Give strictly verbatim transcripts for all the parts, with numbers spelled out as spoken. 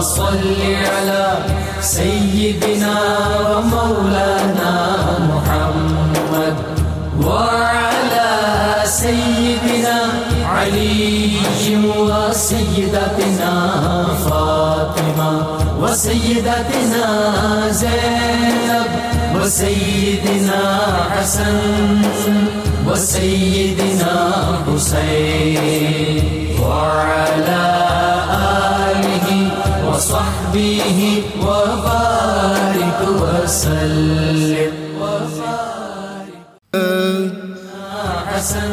صل على سيدنا ومولانا محمد وعلى سيدنا علي وسيدتنا فاطمة وسيدتنا زينب وسيدنا حسن وسيدنا حسين وعلى آله وصحبه وبارك وسلم حسن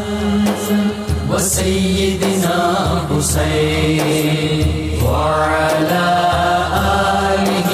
وسيدنا حسين وعلى آله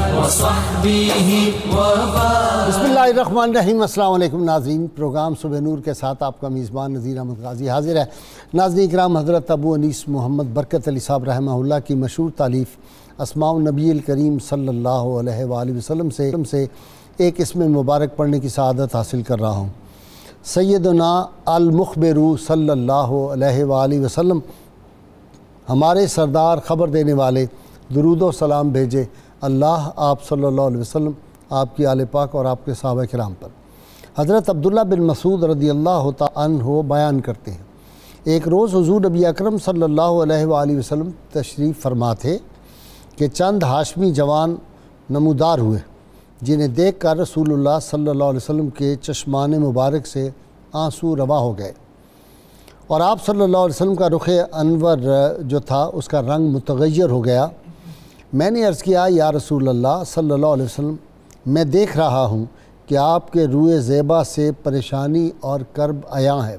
وصحبه وبارك. بسم اللہ الرحمن الرحیم. السلام علیکم ناظرین. پروگرام صبح نور کے ساتھ آپ کا میزبان نذیر احمد غازی حاضر ہے. ناظرین کرام، حضرت ابو انیس محمد برکت علی صاحب رحمہ اللہ کی مشہور تالیف اسماء النبی الکریم صلی اللہ علیہ وآلہ وسلم سے سے ایک اسم مبارک پڑھنے کی سعادت حاصل کر رہا ہوں. سیدنا المخبر صلی اللہ علیہ وآلہ وسلم، ہمارے سردار خبر دینے والے، درود و سلام بھیجے اللہ آپ صلی اللہ علیہ وسلم، آپ کی آل پاک اور آپ کے صحابہ کرام پر. حضرت عبداللہ بن مسعود رضی اللہ تعالیٰ عنہ بیان کرتے ہیں، ایک روز حضور نبی اکرم صلی اللہ علیہ وآلہ وسلم تشریف فرما تھے کہ چند ہاشمی جوان نمودار ہوئے، جنہیں دیکھ کر رسول اللہ صلی اللہ علیہ وسلم کے چشمان مبارک سے آنسو روا ہو گئے، اور آپ صلی اللہ علیہ وسلم کا رخ انور جو تھا اس کا رنگ متغیر ہو گیا. میں نے عرض کیا، یا رسول اللہ صلی اللہ علیہ وسلم، میں دیکھ رہا ہوں کہ آپ کے روئے زیبا سے پریشانی اور کرب عیاں ہے،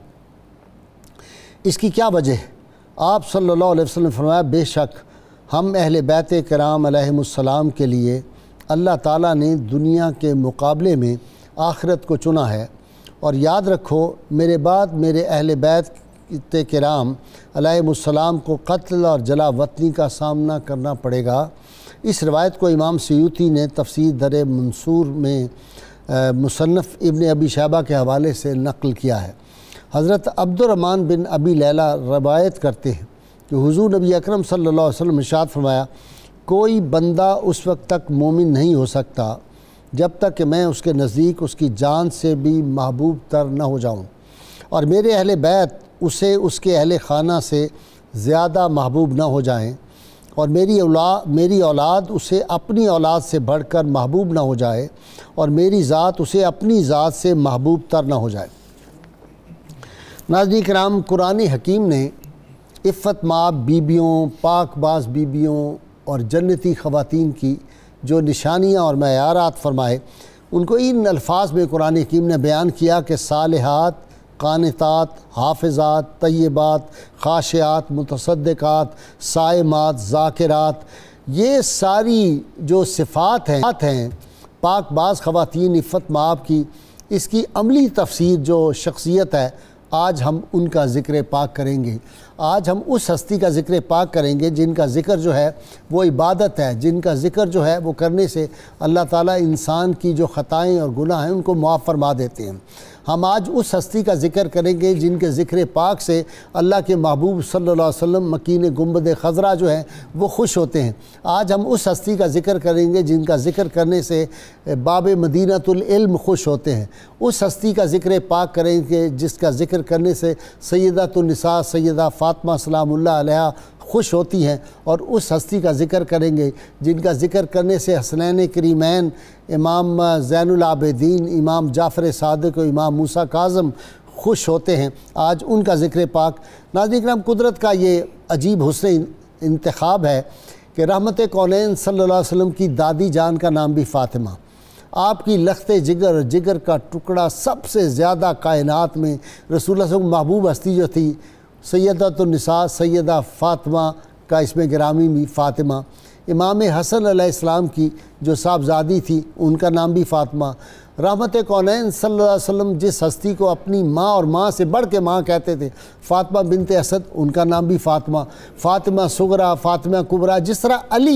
اس کی کیا وجہ ہے؟ آپ صلی اللہ علیہ وسلم نے فرمایا، بے شک ہم اہل بیت کرام علیہم السلام کے لیے اللہ تعالیٰ نے دنیا کے مقابلے میں آخرت کو چنا ہے، اور یاد رکھو میرے بعد میرے اہل بیت کرام علیہم السلام کو قتل اور جلا وطنی کا سامنا کرنا پڑے گا. اس روایت کو امام سیوطی نے تفسیر در منصور میں مصنف ابن ابی شیبہ کے حوالے سے نقل کیا ہے. حضرت عبد الرحمن بن ابی لیلہ روایت کرتے ہیں کہ حضور نبی اکرم صلی اللہ علیہ وسلم ارشاد فرمایا، کوئی بندہ اس وقت تک مومن نہیں ہو سکتا جب تک کہ میں اس کے نزدیک اس کی جان سے بھی محبوب تر نہ ہو جاؤں، اور میرے اہل بیت اسے اس کے اہل خانہ سے زیادہ محبوب نہ ہو جائیں، اور میری اولاد میری اولاد اسے اپنی اولاد سے بڑھ کر محبوب نہ ہو جائے، اور میری ذات اسے اپنی ذات سے محبوب تر نہ ہو جائے. ناظرین کرام، قرآن حکیم نے عفت مآب بیبیوں، پاک باز بیبیوں اور جنتی خواتین کی جو نشانیاں اور معیارات فرمائے، ان کو ان الفاظ میں قرآن حکیم نے بیان کیا کہ صالحات، قانتات، حافظات، طیبات، خاشعات، متصدقات، صائمات، ذاکرات، یہ ساری جو صفات ہیں ہیں پاک باز خواتین عفت مآب کی، اس کی عملی تفسیر جو شخصیت ہے، آج ہم ان کا ذکر پاک کریں گے. آج ہم اس ہستی کا ذکر پاک کریں گے جن کا ذکر جو ہے وہ عبادت ہے، جن کا ذکر جو ہے وہ کرنے سے اللہ تعالیٰ انسان کی جو خطائیں اور گناہ ہیں ان کو معاف فرما دیتے ہیں. ہم آج اس ہستی کا ذکر کریں گے جن کے ذکر پاک سے اللہ کے محبوب صلی اللہ علیہ وسلم مکین گنبد خضرا جو ہیں وہ خوش ہوتے ہیں. آج ہم اس ہستی کا ذکر کریں گے جن کا ذکر کرنے سے باب مدینۃ العلم خوش ہوتے ہیں. اس ہستی کا ذکر پاک کریں گے جس کا ذکر کرنے سے سیدۃ النساء سیدہ فاطمہ سلام اللہ علیہا خوش ہوتی ہیں. اور اس ہستی کا ذکر کریں گے جن کا ذکر کرنے سے حسنین کریمین امام زین العابدین، امام جعفر صادق و امام موسیٰ کاظم خوش ہوتے ہیں. آج ان کا ذکر پاک. ناظرین کرام، قدرت کا یہ عجیب حسن انتخاب ہے کہ رحمت کونین صلی اللہ علیہ وسلم کی دادی جان کا نام بھی فاطمہ. آپ کی لخت جگر جگر کا ٹکڑا سب سے زیادہ کائنات میں رسول اللہ صلی اللہ علیہ وسلم محبوب ہستی جو تھی سیدۃ النساء سیدہ فاطمہ کا اسم گرامی بھی فاطمہ. امام حسن علیہ السلام کی جو صاحبزادی تھی ان کا نام بھی فاطمہ. رحمت کونین صلی اللہ علیہ وسلم جس ہستی کو اپنی ماں اور ماں سے بڑھ کے ماں کہتے تھے، فاطمہ بنت اسد، ان کا نام بھی فاطمہ. فاطمہ صغریٰ، فاطمہ کبریٰ، جس طرح علی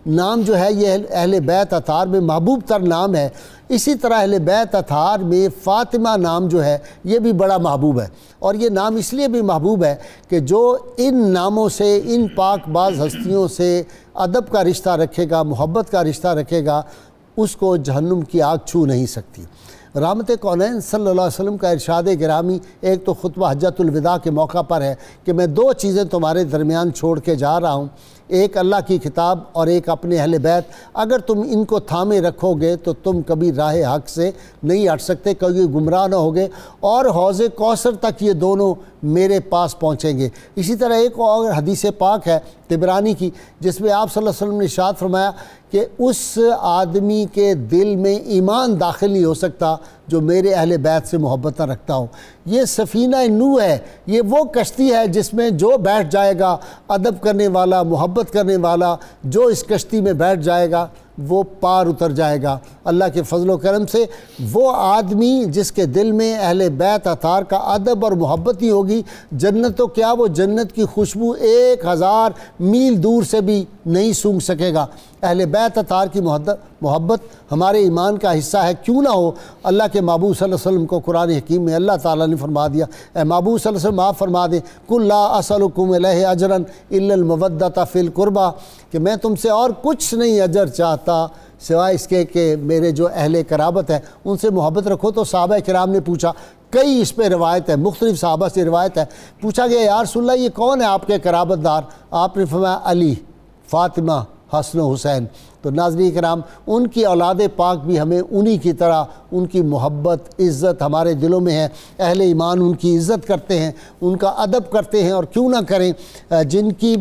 نام جو ہے یہ اہل بیت اطہار میں محبوب تر نام ہے، اسی طرح اہل بیت اطہار میں فاطمہ نام جو ہے یہ بھی بڑا محبوب ہے، اور یہ نام اس لیے بھی محبوب ہے کہ جو ان ناموں سے، ان پاک باز ہستیوں سے ادب کا رشتہ رکھے گا، محبت کا رشتہ رکھے گا، اس کو جہنم کی آگ چھو نہیں سکتی۔ رحمت کونین صلی اللہ علیہ وسلم کا ارشاد گرامی ایک تو خطبہ حجۃ الوداع کے موقع پر ہے کہ میں دو چیزیں تمہارے درمیان چھوڑ کے جا رہا ہوں، ایک اللہ کی کتاب اور ایک اپنے اہل بیت، اگر تم ان کو تھامے رکھو گے تو تم کبھی راہ حق سے نہیں ہٹ سکتے، کبھی گمراہ نہ ہوگے، اور حوض کوثر تک یہ دونوں میرے پاس پہنچیں گے۔ اسی طرح ایک اور حدیث پاک ہے طبرانی کی جس میں آپ صلی اللہ علیہ وسلم نے ارشاد فرمایا کہ اس آدمی کے دل میں ایمان داخل نہیں ہو سکتا جو میرے اہل بیت سے محبت نہ رکھتا ہو۔ یہ سفینہ نوح ہے، یہ وہ کشتی ہے جس میں جو بیٹھ جائے گا، ادب کرنے والا، محبت کرنے والا جو اس کشتی میں بیٹھ جائے گا وہ پار اتر جائے گا۔ اللہ کے فضل و کرم سے وہ آدمی جس کے دل میں اہل بیت اطہار کا ادب اور محبت ہی ہوگی، جنت تو کیا وہ جنت کی خوشبو ایک ہزار میل دور سے بھی نہیں سونگھ سکے گا۔ اہل بیت اطہار کی محبت ہمارے ایمان کا حصہ ہے، کیوں نہ ہو۔ اللہ کے محبوب صلی اللہ علیہ وسلم کو قرآن حکیم میں اللہ تعالیٰ نے فرما دیا، اے محبوب صلی اللہ علیہ وسلم آپ فرما دیں قُلْ لَا أَسْأَلُكُمْ عَلَيْهِ أَجْرًا إِلَّا الْمَوَدَّةَ فِي الْقُرْبَى، کہ میں تم سے اور کچھ نہیں اجر چاہتا سوائے اس کے کہ میرے جو اہل قرابت ہے ان سے محبت رکھو۔ تو صحابہ کرام نے پوچھا، کئی اس پہ روایت ہے، مختلف صحابہ سے روایت ہے، پوچھا گیا یا رسول اللہ یہ کون ہے آپ کے قرابت دار؟ آپ نے فرمایا علی، فاطمہ، حسن و حسین۔ تو ناظرین کرام ان کی اولاد پاک بھی ہمیں انہی کی طرح ان کی محبت، عزت ہمارے دلوں میں ہے۔ اہل ایمان ان کی عزت کرتے ہیں، ان کا ادب کرتے ہیں، اور کیوں نہ کریں جن کی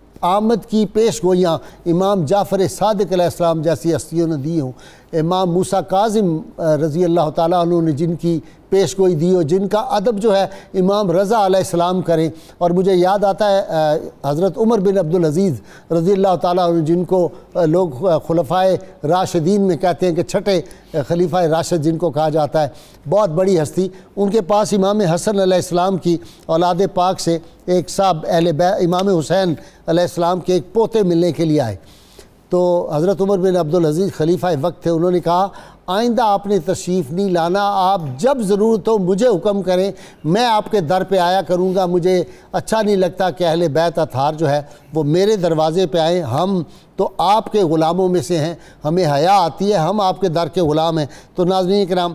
آمد کی پیش گوئیاں امام جعفر صادق علیہ السلام جیسی ہستیوں نے دی ہوں، امام موسیٰ کاظم رضی اللہ تعالیٰ عنہ نے جن کی پیش گوئی دی ہو، جن کا ادب جو ہے امام رضا علیہ السلام کریں۔ اور مجھے یاد آتا ہے حضرت عمر بن عبدالعزیز رضی اللہ تعالیٰ عنہ جن کو لوگ خلفائے راشدین میں کہتے ہیں کہ چھٹے خلیفہ راشد جن کو کہا جاتا ہے، بہت بڑی ہستی، ان کے پاس امام حسن علیہ السلام کی اولاد پاک سے ایک صاحب اہل بیت امام حسین علیہ السلام کے ایک پوتے ملنے کے لیے آئے۔ تو حضرت عمر بن عبدالعزیز خلیفہ وقت تھے، انہوں نے کہا آئندہ آپ نے تشریف نہیں لانا، آپ جب ضرورت ہو مجھے حکم کریں، میں آپ کے در پہ آیا کروں گا، مجھے اچھا نہیں لگتا کہ اہل بیت اطہار جو ہے وہ میرے دروازے پہ آئیں، ہم تو آپ کے غلاموں میں سے ہیں، ہمیں حیا آتی ہے، ہم آپ کے در کے غلام ہیں۔ تو ناظرین کرام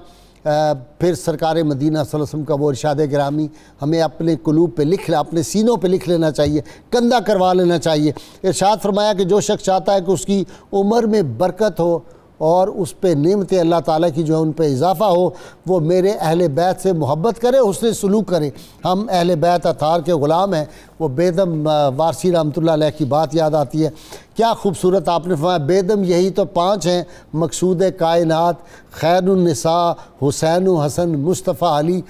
پھر سرکار مدینہ صلی اللہ علیہ وسلم کا وہ ارشاد گرامی ہمیں اپنے قلوب پہ لکھ اپنے سینوں پہ لکھ لینا چاہیے، کندہ کروا لینا چاہیے۔ ارشاد فرمایا کہ جو شخص چاہتا ہے کہ اس کی عمر میں برکت ہو اور اس پہ نعمت اللہ تعالیٰ کی جو ہے ان پہ اضافہ ہو، وہ میرے اہل بیت سے محبت کرے، حسن سلوک کرے۔ ہم اہل بیت اطہار کے غلام ہیں۔ وہ بیدم وارسی رحمۃ اللہ علیہ کی بات یاد آتی ہے، کیا خوبصورت آپ نے فرمایا، بیدم یہی تو پانچ ہیں مقصود کائنات، خیر النساء، حسین و حسن، مصطفیٰ علی۔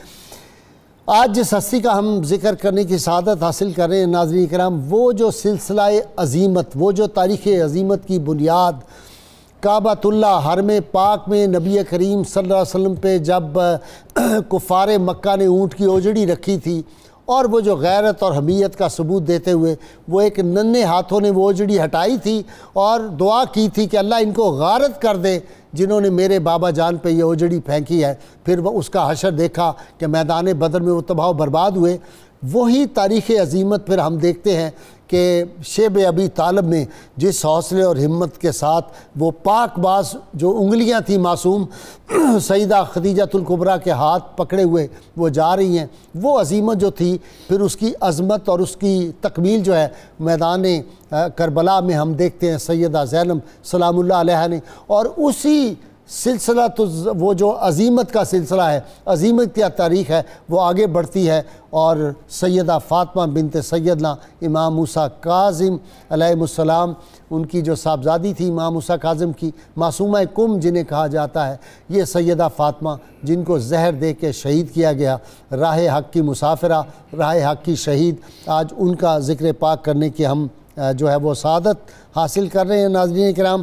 آج جس ہستی کا ہم ذکر کرنے کی سعادت حاصل کر رہے ہیں ناظرین کرام، وہ جو سلسلہ عظیمت، وہ جو تاریخ عظیمت کی بنیاد کعبۃ اللہ حرم پاک میں نبی کریم صلی اللہ علیہ وسلم پہ جب کفار مکہ نے اونٹ کی اوجڑی رکھی تھی، اور وہ جو غیرت اور حمیت کا ثبوت دیتے ہوئے وہ ایک ننھے ہاتھوں نے وہ اوجڑی ہٹائی تھی اور دعا کی تھی کہ اللہ ان کو غارت کر دے جنہوں نے میرے بابا جان پہ یہ اوجڑی پھینکی ہے۔ پھر وہ اس کا حشر دیکھا کہ میدان بدر میں وہ تباہ و برباد ہوئے۔ وہی تاریخ عظیمت پھر ہم دیکھتے ہیں کہ شیب ابی طالب نے جس حوصلے اور ہمت کے ساتھ وہ پاک باز جو انگلیاں تھیں معصوم سیدہ خدیجۃ الکبریٰ کے ہاتھ پکڑے ہوئے وہ جا رہی ہیں، وہ عظیمت جو تھی پھر اس کی عظمت اور اس کی تکمیل جو ہے میدان کربلا میں ہم دیکھتے ہیں سیدہ زینب سلام اللہ علیہ نے۔ اور اسی سلسلہ تو وہ جو عظیمت کا سلسلہ ہے، عظیمت کی تاریخ ہے، وہ آگے بڑھتی ہے، اور سیدہ فاطمہ بنت سیدنا امام موسیٰ کاظم علیہ السلام، ان کی جو صاحبزادی تھی امام موسیٰ کاظم کی، معصومہ کم جنہیں کہا جاتا ہے، یہ سیدہ فاطمہ جن کو زہر دے کے شہید کیا گیا، راہ حق کی مسافرہ، راہ حق کی شہید، آج ان کا ذکر پاک کرنے کی ہم جو ہے وہ سعادت حاصل کر رہے ہیں ناظرین کرام۔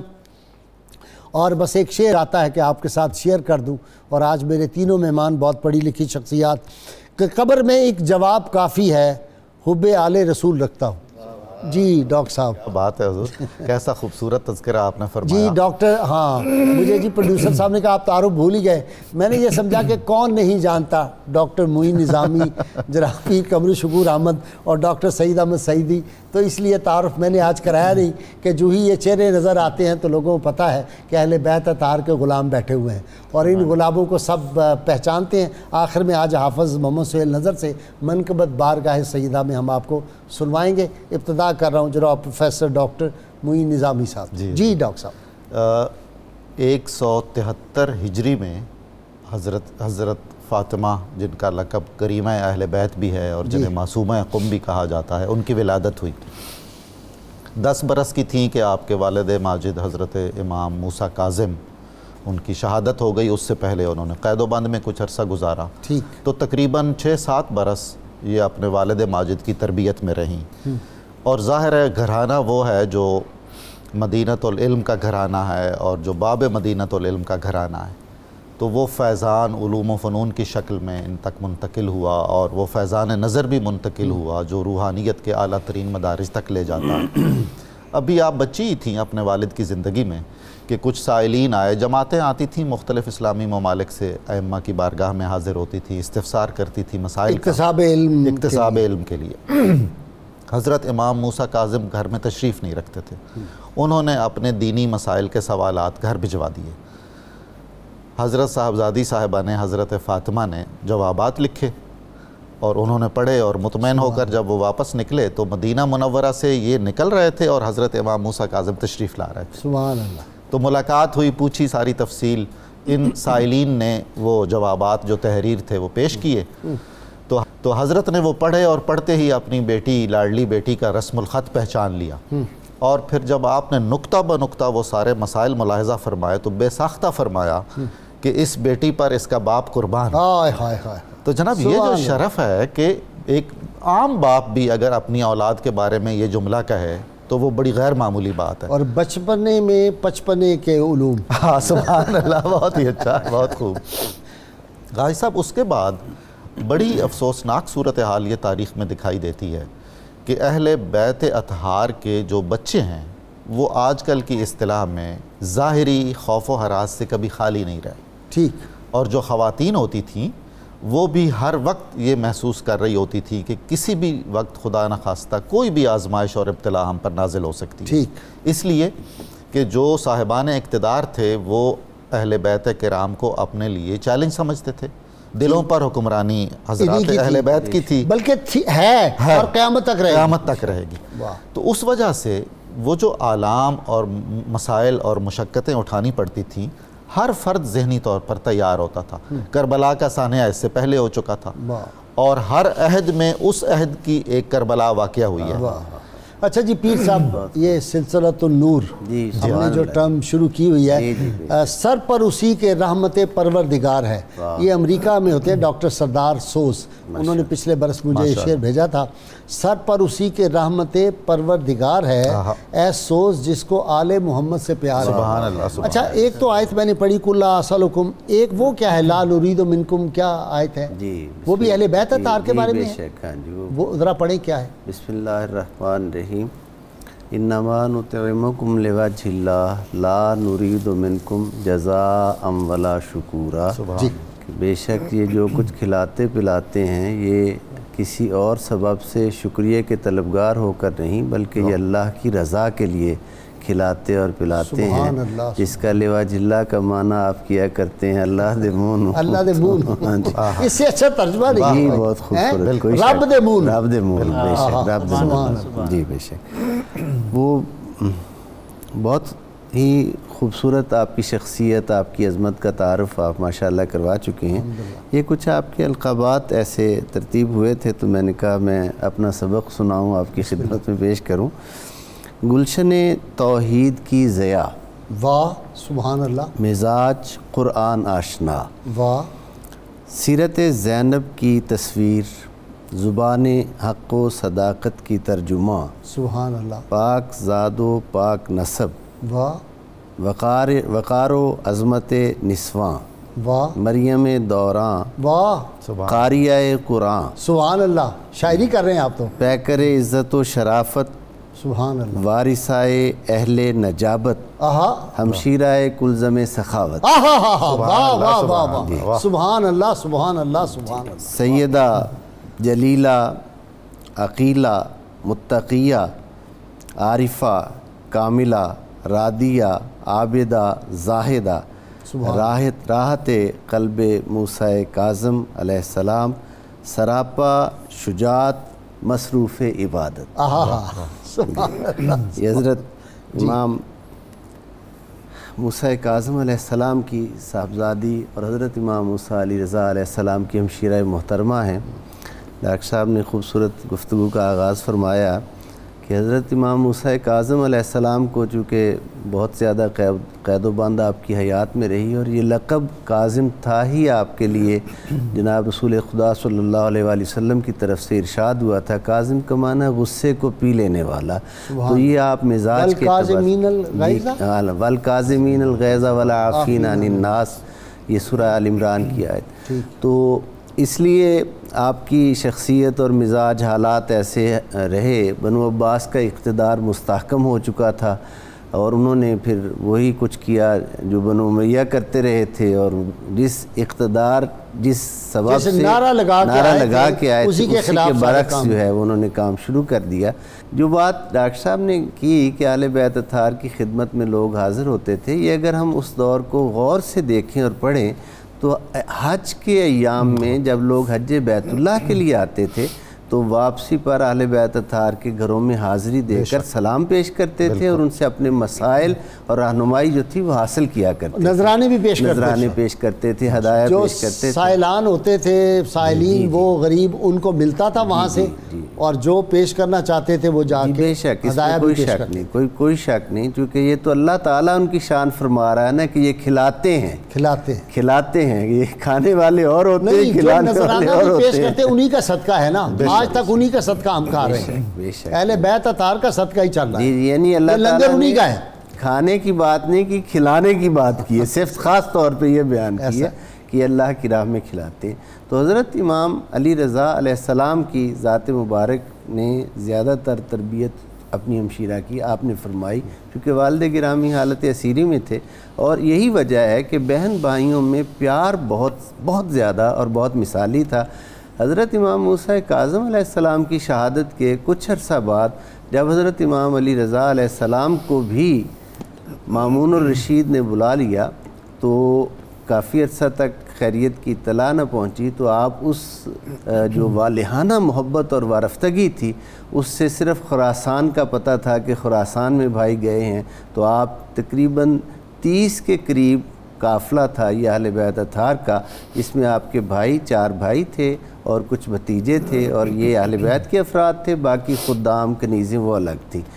اور بس ایک شعر آتا ہے کہ آپ کے ساتھ شیئر کر دوں، اور آج میرے تینوں مہمان بہت پڑھی لکھی شخصیات، کہ قبر میں ایک جواب کافی ہے، حب آل رسول رکھتا ہوں۔ جی ڈاکٹر صاحب بات ہے حضور، کیسا خوبصورت تذکرہ آپ نے جی فرمایا۔ ڈاکٹر، ہاں مجھے جی پروڈیوسر صاحب نے کہا آپ تعارف بھول ہی گئے، میں نے یہ سمجھا کہ کون نہیں جانتا ڈاکٹر معین نظامی، جناب پیر قمر شکور احمد اور ڈاکٹر سعید احمد سعیدی، تو اس لیے تعارف میں نے آج کرایا نہیں کہ جو ہی یہ چہرے نظر آتے ہیں تو لوگوں کو پتہ ہے کہ اہل بیت اطہار کے غلام بیٹھے ہوئے ہیں اور ان غلاموں کو سب پہچانتے ہیں۔ آخر میں آج حافظ محمد سہیل نظر سے منقبت بارگاہ سیدہ میں ہم آپ کو سنوائیں گے۔ ابتدا کر رہا ہوں جناب پروفیسر ڈاکٹر معین نظامی صاحب۔ جی جی ڈاکٹر صاحب، ایک سو تہتر ہجری میں حضرت حضرت فاطمہ، جن کا لقب کریمہ اہل بیت بھی ہے اور جنہیں معصومہ قم بھی کہا جاتا ہے، ان کی ولادت ہوئی۔ دس برس کی تھیں کہ آپ کے والد ماجد حضرت امام موسیٰ کاظم، ان کی شہادت ہو گئی۔ اس سے پہلے انہوں نے قید و بند میں کچھ عرصہ گزارا، ٹھیک، تو تقریباً چھ سات برس یہ اپنے والد ماجد کی تربیت میں رہیں۔ اور ظاہر ہے گھرانہ وہ ہے جو مدینۃ العلم کا گھرانہ ہے اور جو باب مدینۃ العلم کا گھرانہ ہے، تو وہ فیضان علوم و فنون کی شکل میں ان تک منتقل ہوا اور وہ فیضان نظر بھی منتقل ہوا جو روحانیت کے اعلیٰ ترین مدارج تک لے جاتا ہے۔ ابھی آپ بچی ہی تھیں اپنے والد کی زندگی میں کہ کچھ سائلین آئے، جماعتیں آتی تھیں مختلف اسلامی ممالک سے، ائمہ کی بارگاہ میں حاضر ہوتی تھی، استفسار کرتی تھی مسائل کا، اکتساب علم اکتساب علم کے لیے۔ حضرت امام موسیٰ کاظم گھر میں تشریف نہیں رکھتے تھے، انہوں نے اپنے دینی مسائل کے سوالات گھر بھجوا دیے۔ حضرت صاحبزادی صاحبہ نے، حضرت فاطمہ نے جوابات لکھے اور انہوں نے پڑھے، اور مطمئن ہو کر جب وہ واپس نکلے تو مدینہ منورہ سے یہ نکل رہے تھے اور حضرت امام موسیٰ کاظم تشریف لا رہے تھے۔ سبحان اللہ۔ تو ملاقات ہوئی، پوچھی ساری تفصیل، ان سائلین نے وہ جوابات جو تحریر تھے وہ پیش کیے، تو تو حضرت نے وہ پڑھے اور پڑھتے ہی اپنی بیٹی، لاڈلی بیٹی کا رسم الخط پہچان لیا، اور پھر جب آپ نے نقطہ بہ نقطہ وہ سارے مسائل ملاحظہ فرمائے تو بے ساختہ فرمایا کہ اس بیٹی پر اس کا باپ قربان۔ ہائے ہائے ہائے۔ تو جناب یہ جو شرف ہے کہ ایک عام باپ بھی اگر اپنی اولاد کے بارے میں یہ جملہ کہے تو وہ بڑی غیر معمولی بات ہے۔ اور بچپنے میں پچپنے کے علوم۔ ہاں سبحان اللہ، بہت ہی اچھا، بہت خوب۔ غازی صاحب، اس کے بعد بڑی افسوسناک صورتحال یہ تاریخ میں دکھائی دیتی ہے کہ اہل بیت اطہار کے جو بچے ہیں وہ آج کل کی اصطلاح میں ظاہری خوف و ہراس سے کبھی خالی نہیں رہے۔ ٹھیک۔ اور جو خواتین ہوتی تھیں وہ بھی ہر وقت یہ محسوس کر رہی ہوتی تھی کہ کسی بھی وقت خدا نخواستہ کوئی بھی آزمائش اور ابتلا ہم پر نازل ہو سکتی ہے۔ ٹھیک۔ اس لیے کہ جو صاحبان اقتدار تھے وہ اہل بیت کرام کو اپنے لیے چیلنج سمجھتے تھے۔ دلوں پر حکمرانی حضرات اہل بیت کی تھی، بلکہ ہے اور قیامت تک رہے گی۔ قیامت تک رہے گی۔ تو اس وجہ سے وہ جو آلام اور مسائل اور مشقتیں اٹھانی پڑتی تھیں، ہر فرد ذہنی طور پر تیار ہوتا تھا۔ کربلا کا سانحہ اس سے پہلے ہو چکا تھا اور ہر عہد میں اس عہد کی ایک کربلا واقعہ ہوئی ہے۔ اچھا جی پیر صاحب، یہ سلسلۃ النور ہم نے جو ٹرم شروع کی ہوئی ہے، سر پر اسی کے رحمت پروردگار ہے، یہ امریکہ میں ہوتے ہیں ڈاکٹر سردار سوز، انہوں نے پچھلے برس مجھے شعر بھیجا تھا۔ سر پر اسی کے رحمت پروردگار ہے، اے سوز جس کو آل محمد سے پیار ہے۔ سبحان اللہ۔ اچھا ایک تو آیت میں نے پڑھی کل اسألکم، ایک وہ کیا ہے لا نرید منکم، کیا آیت ہے؟ وہ بھی اہل بیت اطہار کے بارے میں ہے، وہ ذرا پڑھیں کیا ہے؟ بسم اللہ الرحمن الرحیم، انما نطعمکم لوجہ اللہ لا نرید منکم جزاء ولا شکورا۔ بے شک یہ جو کچھ کھلاتے پلاتے ہیں یہ کسی اور سبب سے شکریہ کے طلبگار ہو کر نہیں، بلکہ یہ اللہ کی رضا کے لیے کھلاتے اور پلاتے ہیں، جس کا لوجہ اللہ کا معنی آپ کیا کرتے ہیں اللہ دے مون، اللہ دے مون، اس سے اچھا ترجمہ نہیں۔ جی بہت خوبصورت، رب دے مون، رب دے مون، بے شک رب دے مون، جی بے شک۔ وہ بہت ہی خوبصورت آپ کی شخصیت، آپ کی عظمت کا تعارف آپ ماشاءاللہ کروا چکے ہیں۔ یہ کچھ آپ کے القابات ایسے ترتیب ہوئے تھے تو میں نے کہا میں اپنا سبق سناؤں، آپ کی خدمت میں پیش کروں۔ گلشن توحید کی ضیاء، واہ سبحان اللہ، مزاج قرآن آشنا، واہ، سیرت زینب کی تصویر، زبان حق و صداقت کی ترجمہ، سبحان اللہ، پاک زاد و پاک نسب، واہ، وقار وقار و عظمت نسواں، واہ، مریم دوراں، واہ، قاریہ قرآن، سبحان اللہ، شاعری کر رہے ہیں آپ تو۔ پیکر عزت و شرافت، سبحان اللہ، وارثائے اہل نجابت، آہا ہمشیرہ کلزم سخاوت، آہا آہا واہ واہ واہ واہ، سبحان اللہ سبحان اللہ سبحان اللہ، سیدہ جلیلہ عقیلہ متقیہ عارفہ کاملہ راضیہ عابدہ زاہدہ، راحت راحت قلب موسیٰ کاظم علیہ السلام، سراپا شجاعت مصروف عبادت۔ آہا سبحان اللہ، یہ حضرت امام موسیٰ کاظم علیہ السلام کی صاحبزادی اور حضرت امام موسیٰ علی رضا علیہ السلام کی ہمشیرہ محترمہ ہیں۔ ڈاکٹر صاحب نے خوبصورت گفتگو کا آغاز فرمایا کہ حضرت امام موسیٰ کاظم علیہ السلام کو چونکہ بہت زیادہ قید و بند آپ کی حیات میں رہی، اور یہ لقب کاظم تھا ہی آپ کے لیے، جناب رسول خدا صلی اللہ علیہ وآلہ وسلم کی طرف سے ارشاد ہوا تھا، کاظم کا معنی غصے کو پی لینے والا، تو یہ آپ مزاج کے والکاظمین الغیظ، والکاظمین الغیظ والعافین عن الناس، یہ سورہ آل عمران کی آیت۔ تو اس لیے آپ کی شخصیت اور مزاج حالات ایسے رہے، بنو عباس کا اقتدار مستحکم ہو چکا تھا، اور انہوں نے پھر وہی کچھ کیا جو بنو امیہ کرتے رہے تھے، اور جس اقتدار جس سبب سے نعرہ لگا کے آئے تھے اسی کے برعکس جو ہے انہوں نے کام شروع کر دیا۔ جو بات ڈاکٹر صاحب نے کی کہ اہل بیت اطہار کی خدمت میں لوگ حاضر ہوتے تھے، یہ اگر ہم اس دور کو غور سے دیکھیں اور پڑھیں تو حج کے ایام میں جب لوگ حج بیت اللہ کے لیے آتے تھے تو واپسی پر اہل بیت اطہار کے گھروں میں حاضری دے کر سلام پیش کرتے تھے، اور ان سے اپنے مسائل اور رہنمائی جو تھی وہ حاصل کیا کرتے تھے، نذرانے بھی پیش کرتے تھے، نذرانے پیش کرتے تھے، ہدایہ پیش کرتے تھے، جو سائلان ہوتے تھے سائلین وہ غریب ان کو ملتا تھا وہاں سے، اور جو پیش کرنا چاہتے تھے وہ جا کے بے شک اس میں کوئی شک نہیں، کوئی کوئی شک نہیں، کیونکہ یہ تو اللہ تعالیٰ ان کی شان فرما رہا ہے نا کہ یہ کھلاتے ہیں کھلاتے ہیں کھلاتے ہیں یہ کھانے والے اور ہوتے ہیں، کھلانے والے اور ہوتے ہیں، پیش کرتے انہی کا صدقہ ہے نا، آج تک انہی کا صدقہ ہم کھا رہے ہیں، اہل بیت اطہار کا صدقہ ہی چل رہا ہے، یعنی اللہ لنگر تعالیٰ انہی نے کا ہے، کھانے کی بات نہیں کی، کھلانے کی بات کی ہے، صرف خاص طور پہ یہ بیان کی ہے کہ اللہ کی راہ میں کھلاتے ہیں۔ تو حضرت امام علی رضا علیہ السلام کی ذات مبارک نے زیادہ تر تربیت اپنی ہمشیرہ کی آپ نے فرمائی، کیونکہ والد گرامی حالت اسیری میں تھے، اور یہی وجہ ہے کہ بہن بھائیوں میں پیار بہت بہت زیادہ اور بہت مثالی تھا۔ حضرت امام موسیٰ کاظم علیہ السلام کی شہادت کے کچھ عرصہ بعد جب حضرت امام علی رضا علیہ السلام کو بھی مامون الرشید نے بلا لیا تو کافی عرصہ تک خیریت کی اطلاع نہ پہنچی، تو آپ اس جو والہانہ محبت اور وارفتگی تھی اس سے صرف خراسان کا پتہ تھا کہ خراسان میں بھائی گئے ہیں، تو آپ تقریباً تیس کے قریب قافلہ تھا یہ اہل بیت اطہار کا، اس میں آپ کے بھائی چار بھائی تھے اور کچھ بھتیجے تھے، اور یہ اہل بیت کے افراد تھے، باقی خدام کنیزیں وہ الگ تھیں۔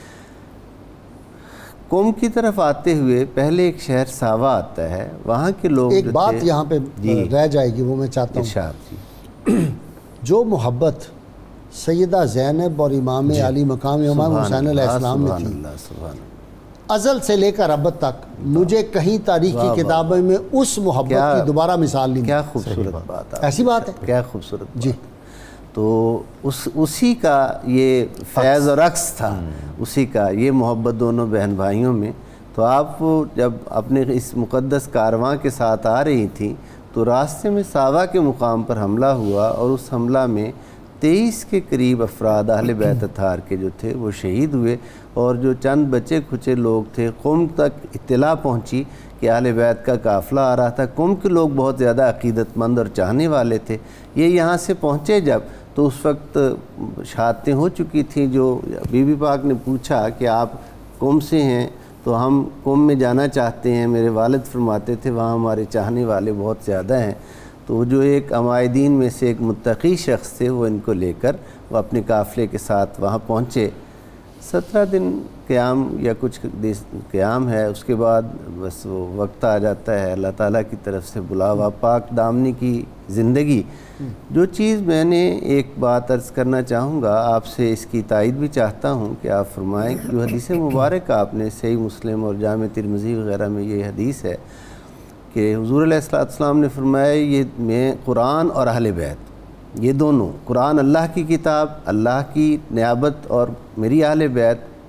قوم کی طرف آتے ہوئے پہلے ایک شہر ساوا آتا ہے، وہاں کے لوگ ایک بات یہاں پہ رہ جائے گی وہ میں چاہتا ہوں، جو محبت سیدہ زینب اور امام علی مقام امام حسین علیہ السلام میں تھی، ازل سے لے کر اب تک مجھے کہیں تاریخی کتابیں میں اس محبت کی دوبارہ مثال نہیں، کیا خوبصورت بات ہے، ایسی بات ہے، کیا خوبصورت جی۔ تو اس اسی کا یہ فیض اور عکس تھا، اسی کا یہ محبت دونوں بہن بھائیوں میں۔ تو آپ جب اپنے اس مقدس کارواں کے ساتھ آ رہی تھیں تو راستے میں ساوا کے مقام پر حملہ ہوا، اور اس حملہ میں تیئیس کے قریب افراد اہل بیت اطہار کے جو تھے وہ شہید ہوئے، اور جو چند بچے کھچے لوگ تھے قوم تک اطلاع پہنچی کہ اہل بیت کا قافلہ آ رہا تھا۔ قوم کے لوگ بہت زیادہ عقیدت مند اور چاہنے والے تھے، یہ یہاں سے پہنچے جب تو اس وقت شہادتیں ہو چکی تھیں۔ جو بی بی پاک نے پوچھا کہ آپ قوم سے ہیں تو ہم قوم میں جانا چاہتے ہیں، میرے والد فرماتے تھے وہاں ہمارے چاہنے والے بہت زیادہ ہیں، تو جو ایک عمائدین میں سے ایک متقی شخص تھے وہ ان کو لے کر وہ اپنے قافلے کے ساتھ وہاں پہنچے۔ سترہ دن قیام یا کچھ قیام ہے، اس کے بعد بس وہ وقت آ جاتا ہے اللہ تعالیٰ کی طرف سے بلاوا، پاک دامنی کی زندگی۔ جو چیز میں نے ایک بات عرض کرنا چاہوں گا آپ سے، اس کی تائید بھی چاہتا ہوں کہ آپ فرمائیں، جو حدیث مبارک آپ نے صحیح مسلم اور جامع ترمذی وغیرہ میں یہ حدیث ہے کہ حضور علیہ السلام نے فرمایا یہ میں قرآن اور اہل بیت یہ دونوں، قرآن اللہ کی کتاب، اللہ کی نیابت، اور میری اہل بیت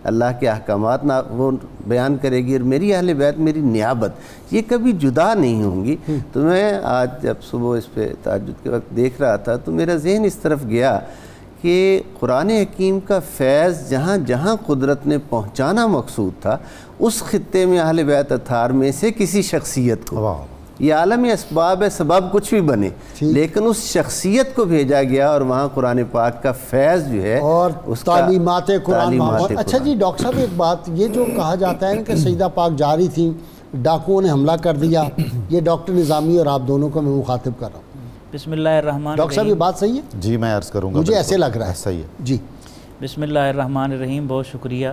اللہ کے احکامات نہ وہ بیان کرے گی، اور میری اہل بیت میری نیابت یہ کبھی جدا نہیں ہوں گی۔ تو میں آج جب صبح اس پہ تہجد کے وقت دیکھ رہا تھا تو میرا ذہن اس طرف گیا کہ قرآن حکیم کا فیض جہاں جہاں قدرت نے پہنچانا مقصود تھا، اس خطے میں اہل بیت اطہار میں سے کسی شخصیت کو، یہ عالم اسباب ہے، سبب کچھ بھی بنے، لیکن اس شخصیت کو بھیجا گیا، اور وہاں قرآن پاک کا فیض جو ہے اور تعلیمات قرآن۔ اچھا جی ڈاکٹر صاحب ایک بات، یہ جو کہا جاتا ہے نا کہ سیدہ پاک جا رہی تھیں، ڈاکوؤں نے حملہ کر دیا، یہ ڈاکٹر نظامی اور آپ دونوں کو میں مخاطب کر رہا ہوں۔ بسم اللہ الرحمن الرحیم۔ ڈاکٹر صاحب یہ بات صحیح ہے؟ جی میں عرض کروں گا، مجھے ایسے لگ رہا ہے صحیح ہے جی۔ بسم اللہ الرحمن الرحیم، بہت شکریہ۔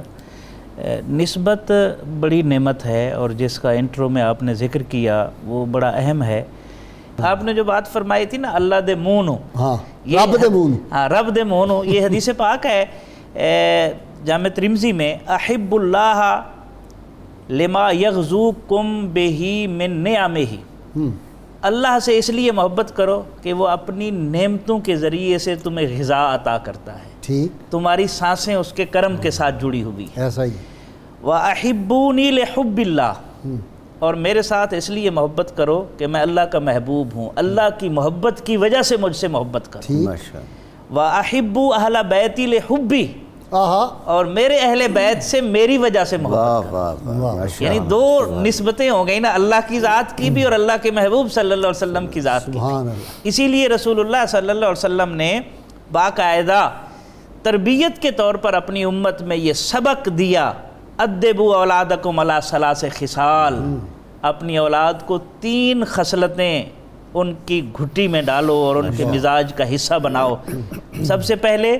نسبت بڑی نعمت ہے، اور جس کا انٹرو میں آپ نے ذکر کیا وہ بڑا اہم ہے۔ آپ نے جو بات فرمائی تھی نا اللہ دے مونو، ہاں رب دے مونو، ہاں رب دے مونو، یہ حدیث پاک ہے جامع ترمذی میں، احب اللہ لما یغزوکم بہی من نعمہ، اللہ سے اس لیے محبت کرو کہ وہ اپنی نعمتوں کے ذریعے سے تمہیں غذا عطا کرتا ہے، ٹھیک، تمہاری سانسیں اس کے کرم کے ساتھ جڑی ہوئی ہیں۔ ایسا ہی۔ وَأَحِبُّونِي لِحُبِّ اللَّهِ، اور میرے ساتھ اس لیے محبت کرو کہ میں اللہ کا محبوب ہوں، اللہ کی محبت کی وجہ سے مجھ سے محبت کرو۔ وَأَحِبُّ أَهْلَ بَيْتِي لِحُبِّي، اور میرے اہل بیت سے میری وجہ سے محبت کرو۔ یعنی دو نسبتیں ہو گئی نا، اللہ کی ذات کی بھی اور اللہ کے محبوب صلی اللہ علیہ وسلم کی ذات کی بھی۔ اسی لیے رسول اللہ صلی اللہ علیہ وسلم نے باقاعدہ تربیت کے طور پر اپنی امت میں یہ سبق دیا، ادبوا اولادکم علی ثلاث خصال، اپنی اولاد کو تین خصلتیں ان کی گھٹی میں ڈالو اور ان کے مزاج کا حصہ بناؤ۔ سب سے پہلے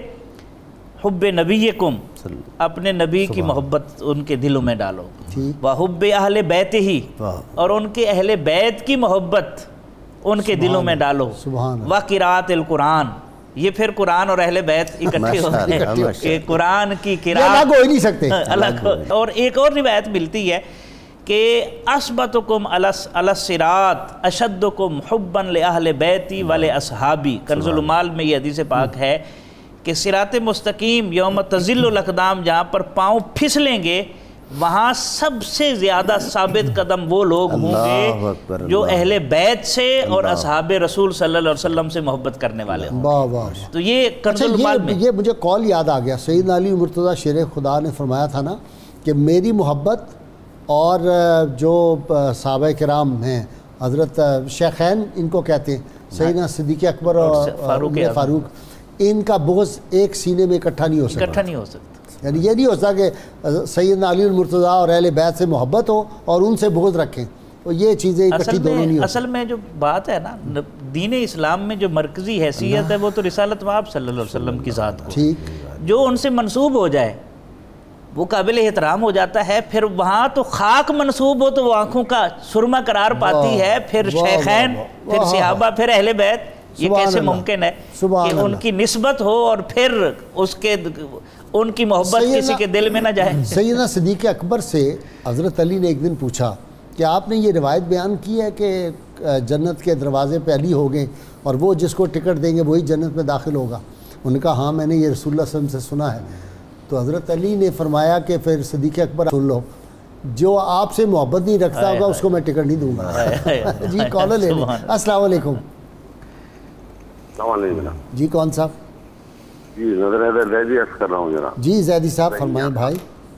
حب نبیکم، اپنے نبی کی محبت ان کے دلوں میں ڈالو، وحب اہل بیت ہی، اور ان کے اہل بیت کی محبت ان کے دلوں میں ڈالو، وقراءۃ القرآن، یہ پھر قرآن اور اہل بیت اکٹھے ہوتے ہیں کہ قرآن کی قراءت الگ ہو ہی نہیں سکتے الگ ہو۔ اور ایک اور روایت ملتی ہے کہ اثبتکم علی الصراط اشدکم حبا لأہل بیتی ولاصحابی، کنز المال میں یہ حدیث پاک ہے کہ صراط مستقیم یوم تزل الاقدام، جہاں پر پاؤں پھسلیں گے وہاں سب سے زیادہ ثابت قدم وہ لوگ ہوں گے جو اہل بیت سے اور اصحاب رسول صلی اللہ علیہ وسلم سے محبت کرنے والے ہوں گے۔ تو یہ کنز المال میں یہ مجھے قول یاد آ گیا، سیدنا علی مرتضیٰ شیر خدا نے فرمایا تھا نا کہ میری محبت اور جو صحابہ کرام ہیں، حضرت شیخین ان کو کہتے ہیں، سیدنا صدیق اکبر اور فاروق، ان کا بغض ایک سینے میں اکٹھا نہیں ہو سکتا، اکٹھا نہیں ہو سکتا۔ یعنی یہ نہیں ہو سکتا کہ سیدنا علی المرتضیٰ اور اہل بیت سے محبت ہو اور ان سے بغض رکھیں، تو یہ چیزیں اکٹھی دونوں نہیں ہو۔ اصل میں جو بات ہے نا، دین اسلام میں جو مرکزی حیثیت ہے وہ تو رسالت مآب صلی اللہ علیہ وسلم کی ذات کو، ٹھیک، جو ان سے منسوب ہو جائے وہ قابل احترام ہو جاتا ہے۔ پھر وہاں تو خاک منسوب ہو تو وہ آنکھوں کا سرما قرار پاتی ہے، پھر شیخین، پھر صحابہ، پھر اہل بیت، یہ کیسے ممکن ہے کہ ان کی نسبت ہو اور پھر اس کے ان کی محبت کسی کے دل میں نہ جائے؟ سیدنا صدیق اکبر سے حضرت علی نے ایک دن پوچھا کہ آپ نے یہ روایت بیان کی ہے کہ جنت کے دروازے پہ علی ہو گئے اور وہ جس کو ٹکٹ دیں گے وہی جنت میں داخل ہوگا؟ انہوں نے کہا ہاں میں نے یہ رسول اللہ صلی اللہ علیہ وسلم سے سنا ہے۔ تو حضرت علی نے فرمایا کہ پھر صدیق اکبر سن لو، جو آپ سے محبت نہیں رکھتا ہوگا اس کو میں ٹکٹ نہیں دوں گا۔ جی کالر لے لیں۔ السلام علیکم۔ السلام علیکم جی کون صاحب؟ جی نظر حیدر زیدی عرض کر رہا ہوں جناب۔ جی زیدی صاحب فرمائیں بھائی۔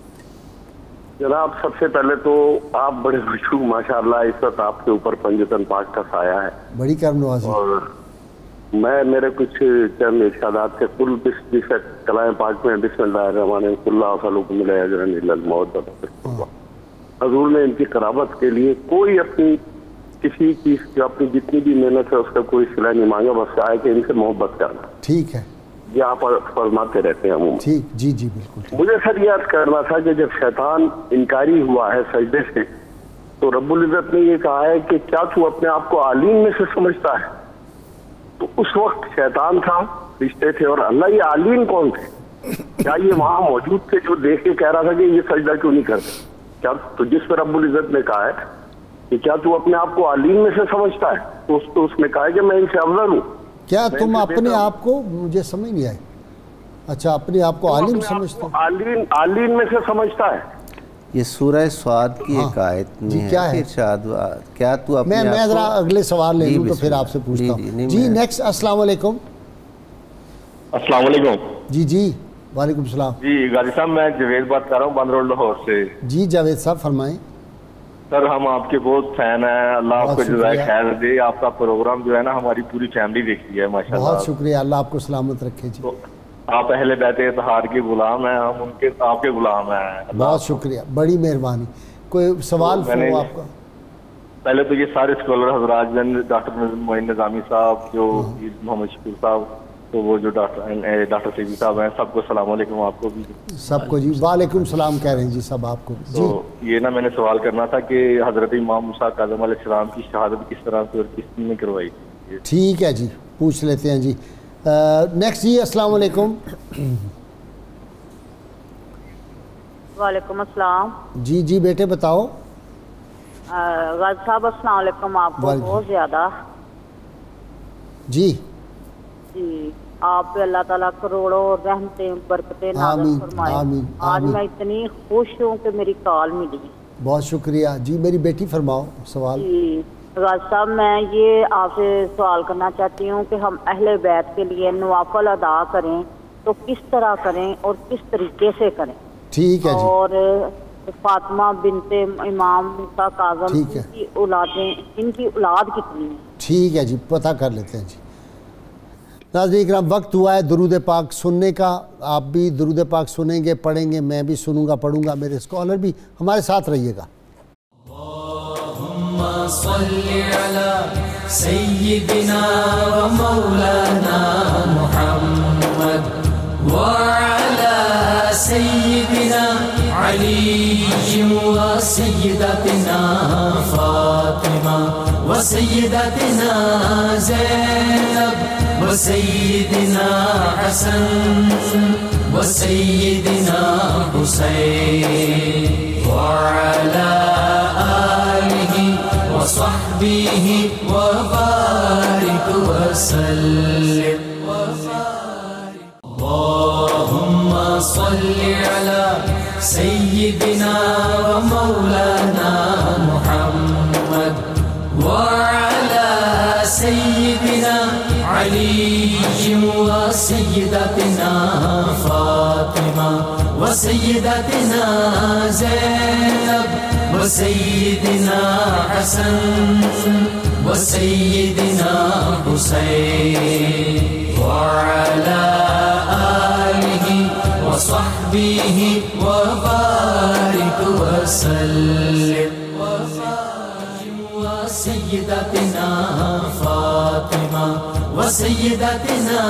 جناب سب سے پہلے تو آپ بڑے مشہور ماشاءاللہ، اس وقت آپ کے اوپر پنجتن پاک کا سایہ ہے، بڑی کرم نوازی، اور میں میرے کچھ چند ارشادات سے کل جس کلام پاک میں بسم اللہ الرحمن الرحیم کل وسلم علیہ اجرن الا الموت، حضور نے ان کی قرابت کے لیے کوئی اپنی کسی چیز کی اپنی جتنی بھی محنت ہے اس کا کوئی صلہ نہیں مانگا، بس آئے کہ ان سے محبت کرنا۔ ٹھیک ہے، یہ آپ فرماتے رہتے ہیں عموماً۔ ٹھیک، جی جی بالکل۔ مجھے سر یہ عرض کرنا تھا کہ جب شیطان انکاری ہوا ہے سجدے سے تو رب العزت نے یہ کہا ہے کہ کیا تو اپنے آپ کو عالین میں سے سمجھتا ہے؟ تو اس وقت شیطان تھا، رشتے تھے، اور اللہ یہ عالین کون تھے؟ کیا یہ وہاں موجود تھے جو دیکھ کے کہہ رہا تھا کہ یہ سجدہ کیوں نہیں کرتے؟ کیا تو جس پہ رب العزت نے کہا ہے کہ کیا تو اپنے آپ کو عالین میں سے سمجھتا ہے، تو اس کو اس نے کہا ہے کہ میں ان سے افضل ہوں۔ کیا تم اپنے آپ کو، مجھے سمجھ نہیں آئی، اچھا اپنے آپ کو عالم سمجھتا ہے؟ عالین عالین میں سے سمجھتا ہے. یہ سورہ سواد کی ایک آیت میں کیا ہے ارشاد کیا تو اپنے میں میں ذرا اگلے سوال لے لوں تو پھر آپ سے پوچھتا ہوں. جی نیکسٹ. السلام علیکم. السلام علیکم. جی جی وعلیکم السلام. جی غازی صاحب میں جاوید بات کر رہا ہوں بند روڈ لاہور سے. جی جاوید صاحب فرمائیں. سر ہم آپ کے بہت فین ہیں, اللہ آپ کو جزائے خیر دے. آپ کا پروگرام جو ہے نا ہماری پوری فیملی دیکھتی ہے ماشاء اللہ. بہت شکریہ, اللہ آپ کو سلامت رکھے. جی آپ اہل بیت اطہار کے غلام ہیں, ہم ان کے آپ کے غلام ہیں. بہت شکریہ, بڑی مہربانی. کوئی سوال ہو آپ کا؟ پہلے تو یہ سارے اسکالر حضرات ڈاکٹر معین نظامی صاحب, جو محمد شکور صاحب, تو وہ جو ڈاکٹر ڈاکٹر سیدی صاحب ہیں, سب کو السلام علیکم. آپ کو بھی سب کو جی وعلیکم السلام کہہ رہے ہیں جی سب آپ کو. تو یہ نا میں نے سوال کرنا تھا کہ حضرت امام موسیٰ کاظم علیہ السلام کی شہادت کس طرح سے اور کس نے کروائی تھی؟ ٹھیک ہے جی پوچھ لیتے ہیں جی. نیکسٹ جی السلام علیکم. وعلیکم السلام. جی جی بیٹے بتاؤ. غازی صاحب السلام علیکم. آپ کو بہت زیادہ جی جی آپ پہ اللہ تعالیٰ کروڑوں رحمتیں برکتیں نازل فرمائے. آج میں اتنی خوش ہوں کہ میری کال ملی. بہت شکریہ. جی میری بیٹی فرماؤ سوال. جی غازی صاحب میں یہ آپ سے سوال کرنا چاہتی ہوں کہ ہم اہل بیت کے لیے نوافل ادا کریں تو کس طرح کریں اور کس طریقے سے کریں؟ ٹھیک ہے جی. اور فاطمہ بنت امام موسیٰ کاظم کی اولادیں, ان کی اولاد کتنی ہے؟ ٹھیک ہے جی پتہ کر لیتے ہیں. جی ناظرین اکرام وقت ہوا ہے درود پاک سننے کا. آپ بھی درود پاک سنیں گے, پڑھیں گے, میں بھی سنوں گا, پڑھوں گا, میرے اسکالر بھی. ہمارے ساتھ رہیے گا. اللہم صلی علی سیدنا و مولانا محمد وعلی سیدنا علی و سیدتنا فاطمہ و سیدتنا زینب و سیدنا حسن و سیدنا حسین وعلی آلہ وصحبہ وبارک وسلم. اللہم صلی علی سیدنا و مولانا محمد وعلی سیدنا علی و سیدتنا فاطمہ و سیدتنا زینب و سیدنا حسن و سیدنا حسین وعلی آلہ وصحبہ وبارک وسلم. سیدتنا فاطمہ و سیدتنا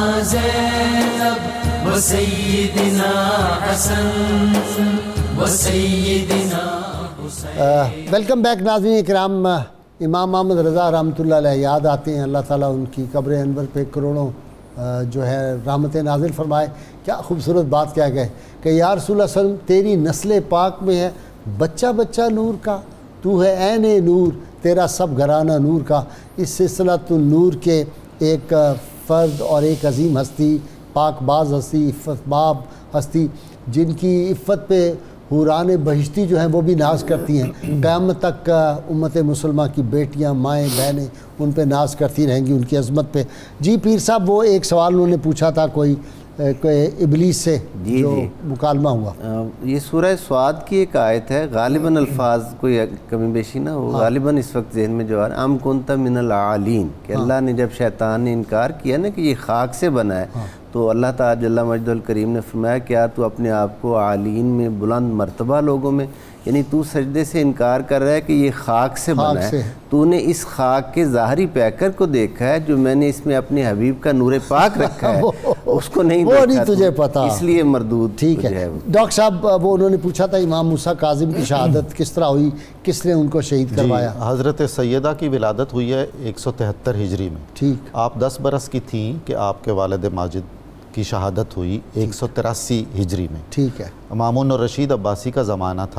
زینب و سیدنا حسن و سیدنا حسین. ویلکم بیک ناظرین اکرام. امام محمد رضا رحمۃ اللہ علیہ یاد آتے ہیں, اللہ تعالیٰ ان کی قبر انور پہ کروڑوں جو ہے رحمت نازل فرمائے. کیا خوبصورت بات کیا گئے کہ یا رسول اللہ صلی اللہ علیہ وسلم تیری نسل پاک میں ہے بچہ بچہ نور کا, تو ہے عین نور, تیرا سب گھرانہ نور کا. اس سلسلۃ النور کے ایک فرد اور ایک عظیم ہستی, پاک باز ہستی, عفت باب ہستی, جن کی عفت پہ حوران بہشتی جو ہیں وہ بھی ناز کرتی ہیں. قیامت تک امت مسلمہ کی بیٹیاں, مائیں, بہنیں ان پہ ناز کرتی رہیں گی, ان کی عظمت پہ. جی پیر صاحب وہ ایک سوال انہوں نے پوچھا تھا کوئی کوئی ابلیس سے جی جو جی مکالمہ ہوا. یہ سورہ سواد کی ایک آیت ہے, غالباً الفاظ کوئی کمی بیشی نہ ہو, غالباً اس وقت ذہن میں جو آ رہا ہے ام کنت من العالین, کہ اللہ نے جب شیطان نے انکار کیا نا کہ یہ خاک سے بنا ہے, تو اللہ تعالیٰ جل مجد الکریم نے فرمایا کیا تو اپنے آپ کو عالین میں بلند مرتبہ لوگوں میں, یعنی تو سجدے سے انکار کر رہا ہے کہ یہ خاک سے بنا ہے, تو نے اس خاک کے ظاہری پیکر کو دیکھا ہے جو میں نے اس میں اپنے حبیب کا نور پاک رکھا ہے, اس کو نہیں دیکھا, وہ نہیں تجھے پتا, اس لیے مردود. ٹھیک ہے ڈاکٹر صاحب, وہ انہوں نے پوچھا تھا امام موسیٰ کاظم کی شہادت کس طرح ہوئی, کس نے ان کو شہید کروایا؟ حضرت سیدہ کی ولادت ہوئی ہے ایک سو تہتر ہجری میں. ٹھیک. آپ دس برس کی تھیں کہ آپ کے والد ماجد کی شہادت ہوئی ایک سو تراسی ہجری میں. ٹھیک ہے. مامون الرشید عباسی کا زمانہ تھا,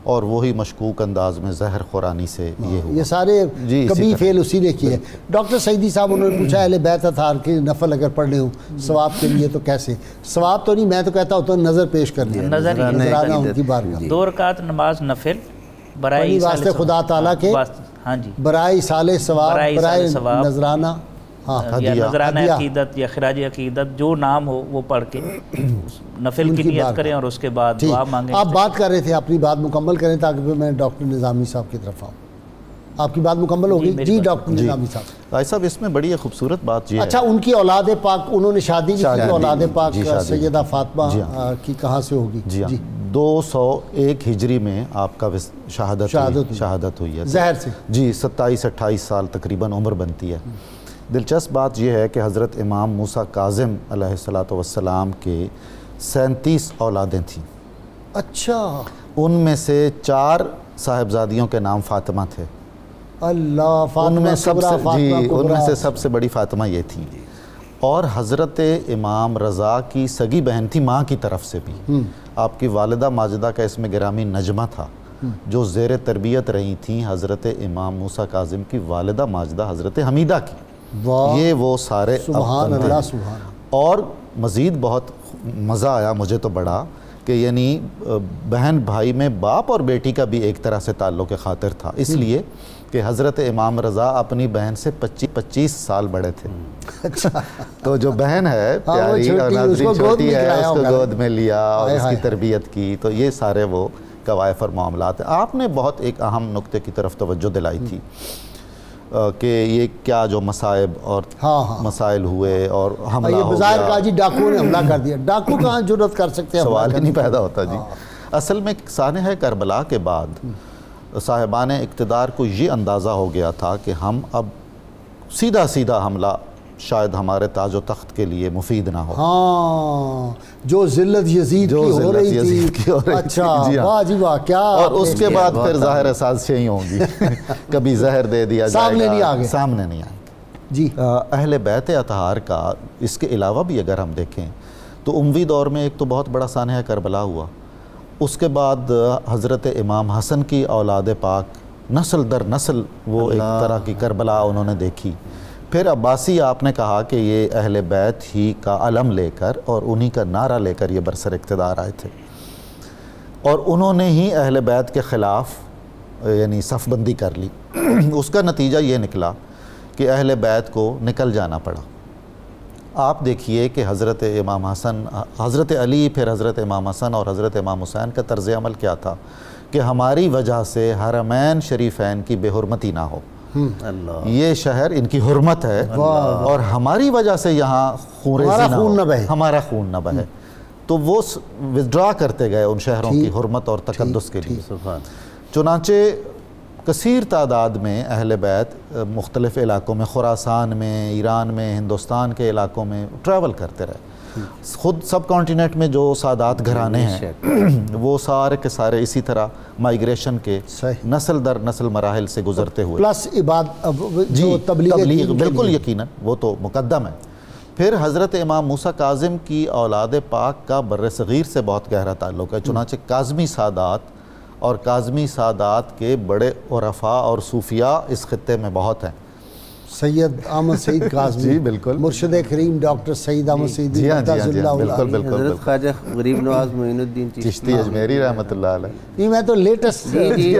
اور وہی مشکوک انداز میں زہر خورانی سے یہ ہوا. یہ سارے کبھی فعل اسی نے کیے. ڈاکٹر سعیدی صاحب انہوں نے پوچھا اہل بیت اطہار کے نفل اگر پڑھنے ہوں ثواب کے لیے تو کیسے؟ ثواب تو نہیں، میں تو کہتا ہوں تو نظر پیش کر لیا، نظرانہ ان کی بارگاہ. دو رکعت نماز نفل برائے واسطے خدا تعالیٰ کے، ہاں جی، برائے سال ثواب، برائے نظرانہ یا نظرانہ عقیدت یا خراج عقیدت جو نام ہو وہ پڑھ کے نفل کی نیت کریں اور اس کے بعد دعا مانگیں. آپ بات کر رہے تھے، اپنی بات مکمل کریں تاکہ پھر میں ڈاکٹر نظامی صاحب کی طرف آؤں. آپ کی بات مکمل ہو گئی؟ جی ڈاکٹر نظامی صاحب. بھائی صاحب اس میں بڑی خوبصورت بات یہ ہے. اچھا، ان کی اولاد پاک، انہوں نے شادی کی اولاد پاک سیدہ فاطمہ کی کہاں سے ہوگی؟ جی ہاں، دو سو ایک ہجری میں آپ کا شہادت شہادت ہوئی ہے زہر سے. جی، ستائیس اٹھائیس سال تقریباً عمر بنتی ہے. دلچسپ بات یہ ہے کہ حضرت امام موسیٰ کاظم علیہ الصلوۃ والسلام کے سینتیس اولادیں تھیں. اچھا. ان میں سے چار صاحبزادیوں کے نام فاطمہ تھے. اللہ. فاطمہ ان میں سب سے جی ان میں سے سب سے بڑی فاطمہ یہ تھیں. اور حضرت امام رضا کی سگی بہن تھی ماں کی طرف سے بھی. آپ کی والدہ ماجدہ کا اسم گرامی نجمہ تھا، جو زیر تربیت رہی تھیں حضرت امام موسیٰ کاظم کی والدہ ماجدہ حضرت حمیدہ کی. یہ وہ سارے سبحان اللہ سبحان. اور مزید بہت مزہ آیا مجھے تو بڑا کہ یعنی بہن بھائی میں باپ اور بیٹی کا بھی ایک طرح سے تعلق خاطر تھا، اس لیے کہ حضرت امام رضا اپنی بہن سے پچیس پچیس سال بڑے تھے. تو جو بہن ہے پیاری اور ناظرین چھوٹی ہے، اس کو گود میں لیا اور اس کی تربیت کی. تو یہ سارے وہ قوائف اور معاملات ہیں. آپ نے بہت ایک اہم نقطے کی طرف توجہ دلائی تھی کہ یہ کیا جو مصائب اور مسائل ہوئے اور حملہ ہو گیا. بظاہر کہا جی ڈاکو نے حملہ کر دیا. ڈاکو کہاں جرأت کر سکتے ہیں؟ سوال ہی نہیں پیدا ہوتا جی. اصل میں سانحہ کربلا کے بعد صاحبان اقتدار کو یہ اندازہ ہو گیا تھا کہ ہم اب سیدھا سیدھا حملہ شاید ہمارے تاج و تخت کے لیے مفید نہ ہو. ہاں، جو ذلت یزید کی ہو رہی تھی. اچھا، واہ جی واہ، کیا. اور اس کے بعد پھر ظاہر سازشیں ہوں گی. کبھی زہر دے دیا جائے گا، سامنے نہیں آگے سامنے نہیں آئے. جی اہل بیت اطہار کا اس کے علاوہ بھی اگر ہم دیکھیں تو اموی دور میں ایک تو بہت بڑا سانحہ کربلا ہوا. اس کے بعد حضرت امام حسن کی اولاد پاک نسل در نسل وہ ایک طرح کی کربلا انہوں نے دیکھی. پھر عباسی آپ نے کہا کہ یہ اہل بیت ہی کا علم لے کر اور انہی کا نعرہ لے کر یہ برسر اقتدار آئے تھے، اور انہوں نے ہی اہل بیت کے خلاف یعنی صف بندی کر لی. اس کا نتیجہ یہ نکلا کہ اہل بیت کو نکل جانا پڑا. آپ دیکھیے کہ حضرت امام حسن، حضرت علی، پھر حضرت امام حسن اور حضرت امام حسین کا طرز عمل کیا تھا کہ ہماری وجہ سے حرمین شریفین کی بے حرمتی نہ ہو. اللہ، یہ شہر ان کی حرمت ہے اور ہماری وجہ سے یہاں خون نہ بہے، ہمارا خون نہ بہے. تو وہ وِدڈرا کرتے گئے ان شہروں کی حرمت اور تقدس کے لیے. چنانچہ کثیر تعداد میں اہل بیت مختلف علاقوں میں، خراسان میں، ایران میں، ہندوستان کے علاقوں میں ٹریول کرتے رہے. خود سب کانٹیننٹ میں جو سادات گھرانے ہیں وہ سارے کے سارے اسی طرح مائیگریشن کے نسل در نسل مراحل سے گزرتے ہوئے پلس عبادت جو تبلیغ بالکل یقیناً وہ تو مقدم ہے. پھر حضرت امام موسیٰ کاظم کی اولاد پاک کا بر صغیر سے بہت گہرا تعلق ہے. چنانچہ کاظمی سادات اور کاظمی سادات کے بڑے عرفاء اور صوفیاء اس خطے میں بہت ہیں. سید احمد سعید کاظمی، جی بالکل، مرشد کریم ڈاکٹر سید احمد سعید، جی ہاں جی ہاں بالکل بالکل، حضرت خواجہ غریب نواز معین الدین چشتی اجمیری رحمۃ اللہ علیہ. نہیں میں تو لیٹسٹ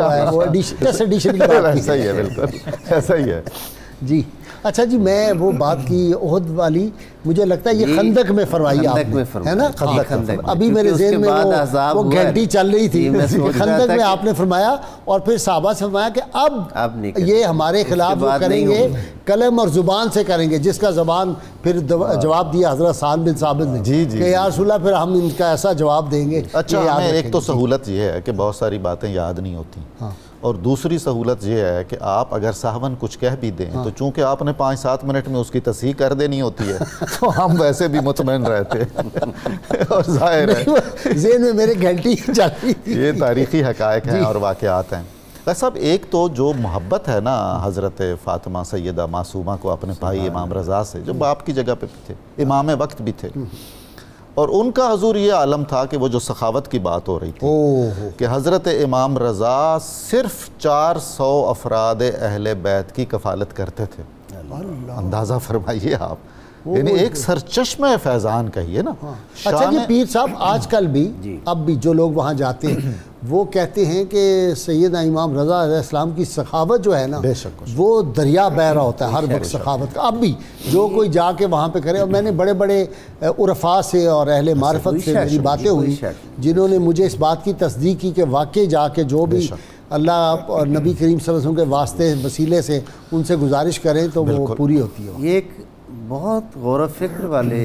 ایڈیشن کی بات، ایسا ہی ہے، بالکل ایسا ہی ہے جی. اچھا جی، میں وہ بات کی احد والی، مجھے لگتا ہے یہ خندق میں فرمائی آپ نے، ہے نا؟ ابھی میرے ذہن میں وہ گھنٹی چل رہی تھی. خندق میں آپ نے فرمایا اور پھر صحابہ سے فرمایا کہ اب یہ ہمارے خلاف وہ کریں گے، قلم اور زبان سے کریں گے، جس کا زبان پھر جواب دیا حضرت سعد بن ثابت نے کہ یا رسول اللہ پھر ہم ان کا ایسا جواب دیں گے. اچھا، ہمیں ایک تو سہولت یہ ہے کہ بہت ساری باتیں یاد نہیں ہوتی، اور دوسری سہولت یہ ہے کہ آپ اگر سہون کچھ کہہ بھی دیں تو چونکہ آپ نے پانچ سات منٹ میں اس کی تصحیح کر دینی ہوتی ہے تو ہم ویسے بھی مطمئن رہتے ہیں. اور ظاہر ہے ذہن میں میرے گھنٹی چل رہی تھی. یہ تاریخی حقائق ہیں اور واقعات ہیں. صاحب ایک تو جو محبت ہے نا حضرت فاطمہ سیدہ معصومہ کو اپنے بھائی امام رضا سے، جو باپ کی جگہ پہ بھی تھے، امام وقت بھی تھے، اور ان کا حضور یہ عالم تھا کہ وہ جو سخاوت کی بات ہو رہی تھی کہ حضرت امام رضا صرف چار سو افراد اہل بیت کی کفالت کرتے تھے. اندازہ فرمائیے آپ، یعنی ایک سرچشمہ فیضان کہیے نا. اچھا جی پیر صاحب، آج کل بھی اب بھی جو لوگ وہاں جاتے ہیں وہ کہتے ہیں کہ سیدنا امام رضا علیہ السلام کی سخاوت جو ہے نا وہ دریا بہ رہا ہوتا ہے ہر وقت سخاوت کا. اب بھی جو کوئی جا کے وہاں پہ کرے، اور میں نے بڑے بڑے عرفاء سے اور اہل معرفت سے میری باتیں ہوئی جنہوں نے مجھے اس بات کی تصدیق کی کہ واقعی جا کے جو بھی اللہ اور نبی کریم صلی اللہ علیہ وسلم کے واسطے وسیلے سے ان سے گزارش کریں تو وہ پوری ہوتی ہے. یہ ایک بہت غور و فکر والے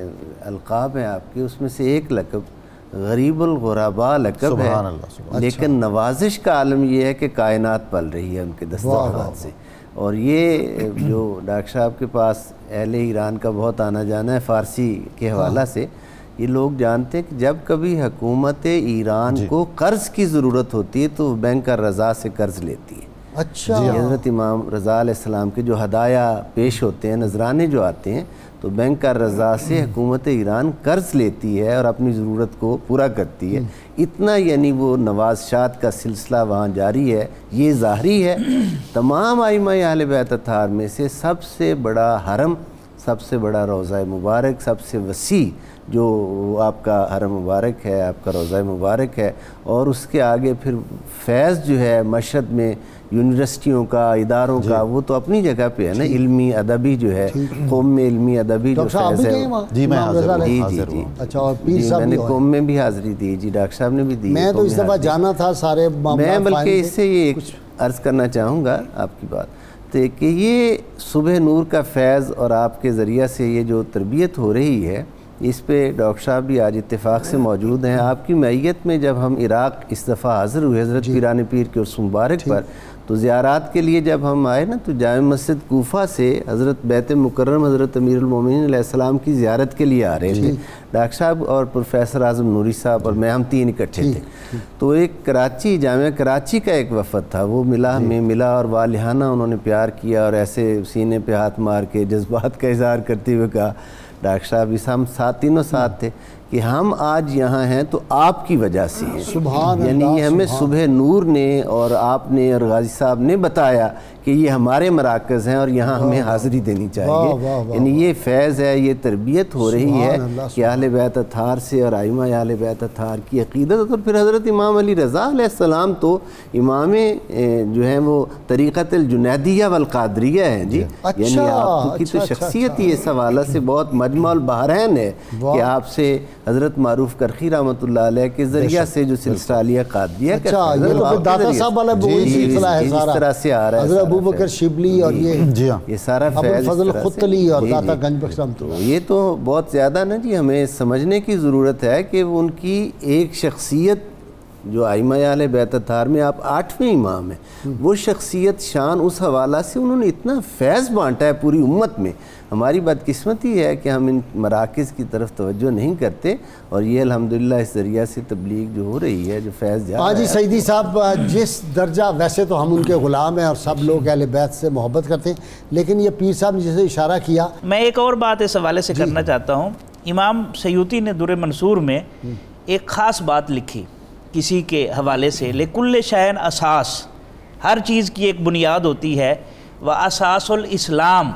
القاب ہیں آپ کے، اس میں سے ایک لقب غریب الغرباء لقب ہے، لیکن نوازش کا عالم یہ ہے کہ کائنات پل رہی ہے ان کے دستاویزات سے. اور یہ جو ڈاکٹر صاحب کے پاس اہل ایران کا بہت آنا جانا ہے فارسی کے حوالہ سے، یہ لوگ جانتے ہیں کہ جب کبھی حکومت ایران کو قرض کی ضرورت ہوتی ہے تو بینک الرضا سے قرض لیتی ہے. اچھا حضرت امام رضا علیہ السلام کے جو ہدایہ پیش ہوتے ہیں، نذرانے جو آتے ہیں، تو بینک الرضا سے حکومت ایران قرض لیتی ہے اور اپنی ضرورت کو پورا کرتی ہے. اتنا یعنی وہ نوازشات کا سلسلہ وہاں جاری ہے. یہ ظاہری ہے تمام ائمہ اہل بیت اطہار میں سے سب سے بڑا حرم، سب سے بڑا روضہ مبارک، سب سے وسیع جو آپ کا حرم مبارک ہے، آپ کا روضہ مبارک ہے. اور اس کے آگے پھر فیض جو ہے مشہد میں یونیورسٹیوں کا، اداروں کا، وہ تو اپنی جگہ پہ ہے نا. علمی ادبی جو ہے، قوم میں علمی ادبی جو فیض ہے. جی میں حاضر جی جی جی اچھا، اور پیر صاحب میں نے قوم میں بھی حاضری دی. جی ڈاکٹر صاحب نے بھی دی. میں تو اس دفعہ جانا تھا سارے میں بلکہ اس سے یہ عرض کرنا چاہوں گا آپ کی بات کہ یہ صبح نور کا فیض اور آپ کے ذریعہ سے یہ جو تربیت ہو رہی ہے، اس پہ ڈاکٹر صاحب بھی آج اتفاق سے موجود ہیں. آپ کی معیت میں جب ہم عراق اس دفعہ حاضر ہوئے حضرت پیران پیر کے عرس مبارک پر، تو زیارات کے لیے جب ہم آئے نا تو جامع مسجد کوفہ سے حضرت بیت مکرم حضرت امیر المومنین علیہ السلام کی زیارت کے لیے آ رہے تھے. ڈاکٹر صاحب اور پروفیسر اعظم نوری صاحب اور میں، ہم تین اکٹھے تھے. تو ایک کراچی، جامعہ کراچی کا ایک وفد تھا، وہ ملا ہمیں ملا اور والہانہ انہوں نے پیار کیا اور ایسے سینے پہ ہاتھ مار کے جذبات کا اظہار کرتے ہوئے کہا ڈاکٹر صاحب اس ہم ساتھ تینوں ساتھ تھے کہ ہم آج یہاں ہیں تو آپ کی وجہ سے ہیں. سبحان یعنی یہ ہمیں صبح نور نے اور آپ نے اور غازی صاحب نے بتایا کہ یہ ہمارے مراکز ہیں اور یہاں ہمیں حاضری دینی چاہیے. یعنی یہ فیض ہے، یہ تربیت ہو رہی ہے کہ اہل بیت اطہار سے اور ائمہ اہل بیت اطہار کی عقیدت. اور پھر حضرت امام علی رضا علیہ السلام تو امام جو ہیں وہ طریقت الجنیدیہ والقادریہ ہیں. جی یعنی آپ کی تو شخصیت ہی اس حوالے سے بہت مجمع البحرین ہے کہ آپ سے حضرت معروف کرخی رحمۃ اللہ علیہ کے ذریعہ سے جو سلسلہ علیہ قادریہ کا داتا صاحب والا وہی سلسلہ ہے سارا، اس طرح سے آ رہا ہے. حضرت ابو بکر شبلی اور یہ جی ہاں یہ سارا فیض فضل خطلی اور داتا گنج بخش رحمۃ اللہ. یہ تو بہت زیادہ نا جی ہمیں سمجھنے کی ضرورت ہے کہ ان کی ایک شخصیت جو ائمہ اہل بیت اطہار میں آپ آٹھویں امام ہیں، وہ شخصیت شان اس حوالہ سے انہوں نے اتنا فیض بانٹا ہے پوری امت میں. ہماری بدقسمتی ہے کہ ہم ان مراکز کی طرف توجہ نہیں کرتے، اور یہ الحمدللہ اس ذریعہ سے تبلیغ جو ہو رہی ہے، جو فیض جا رہا ہے. ہاں جی سیدی صاحب، جس درجہ ویسے تو ہم ان کے غلام ہیں اور سب لوگ اہل بیت سے محبت کرتے ہیں، لیکن یہ پیر صاحب نے جسے اشارہ کیا، میں ایک اور بات اس حوالے سے کرنا چاہتا ہوں. امام سیوطی نے در منصور میں ایک خاص بات لکھی کسی کے حوالے سے، لکل شیء اساس، ہر چیز کی ایک بنیاد ہوتی ہے. واساس الاسلام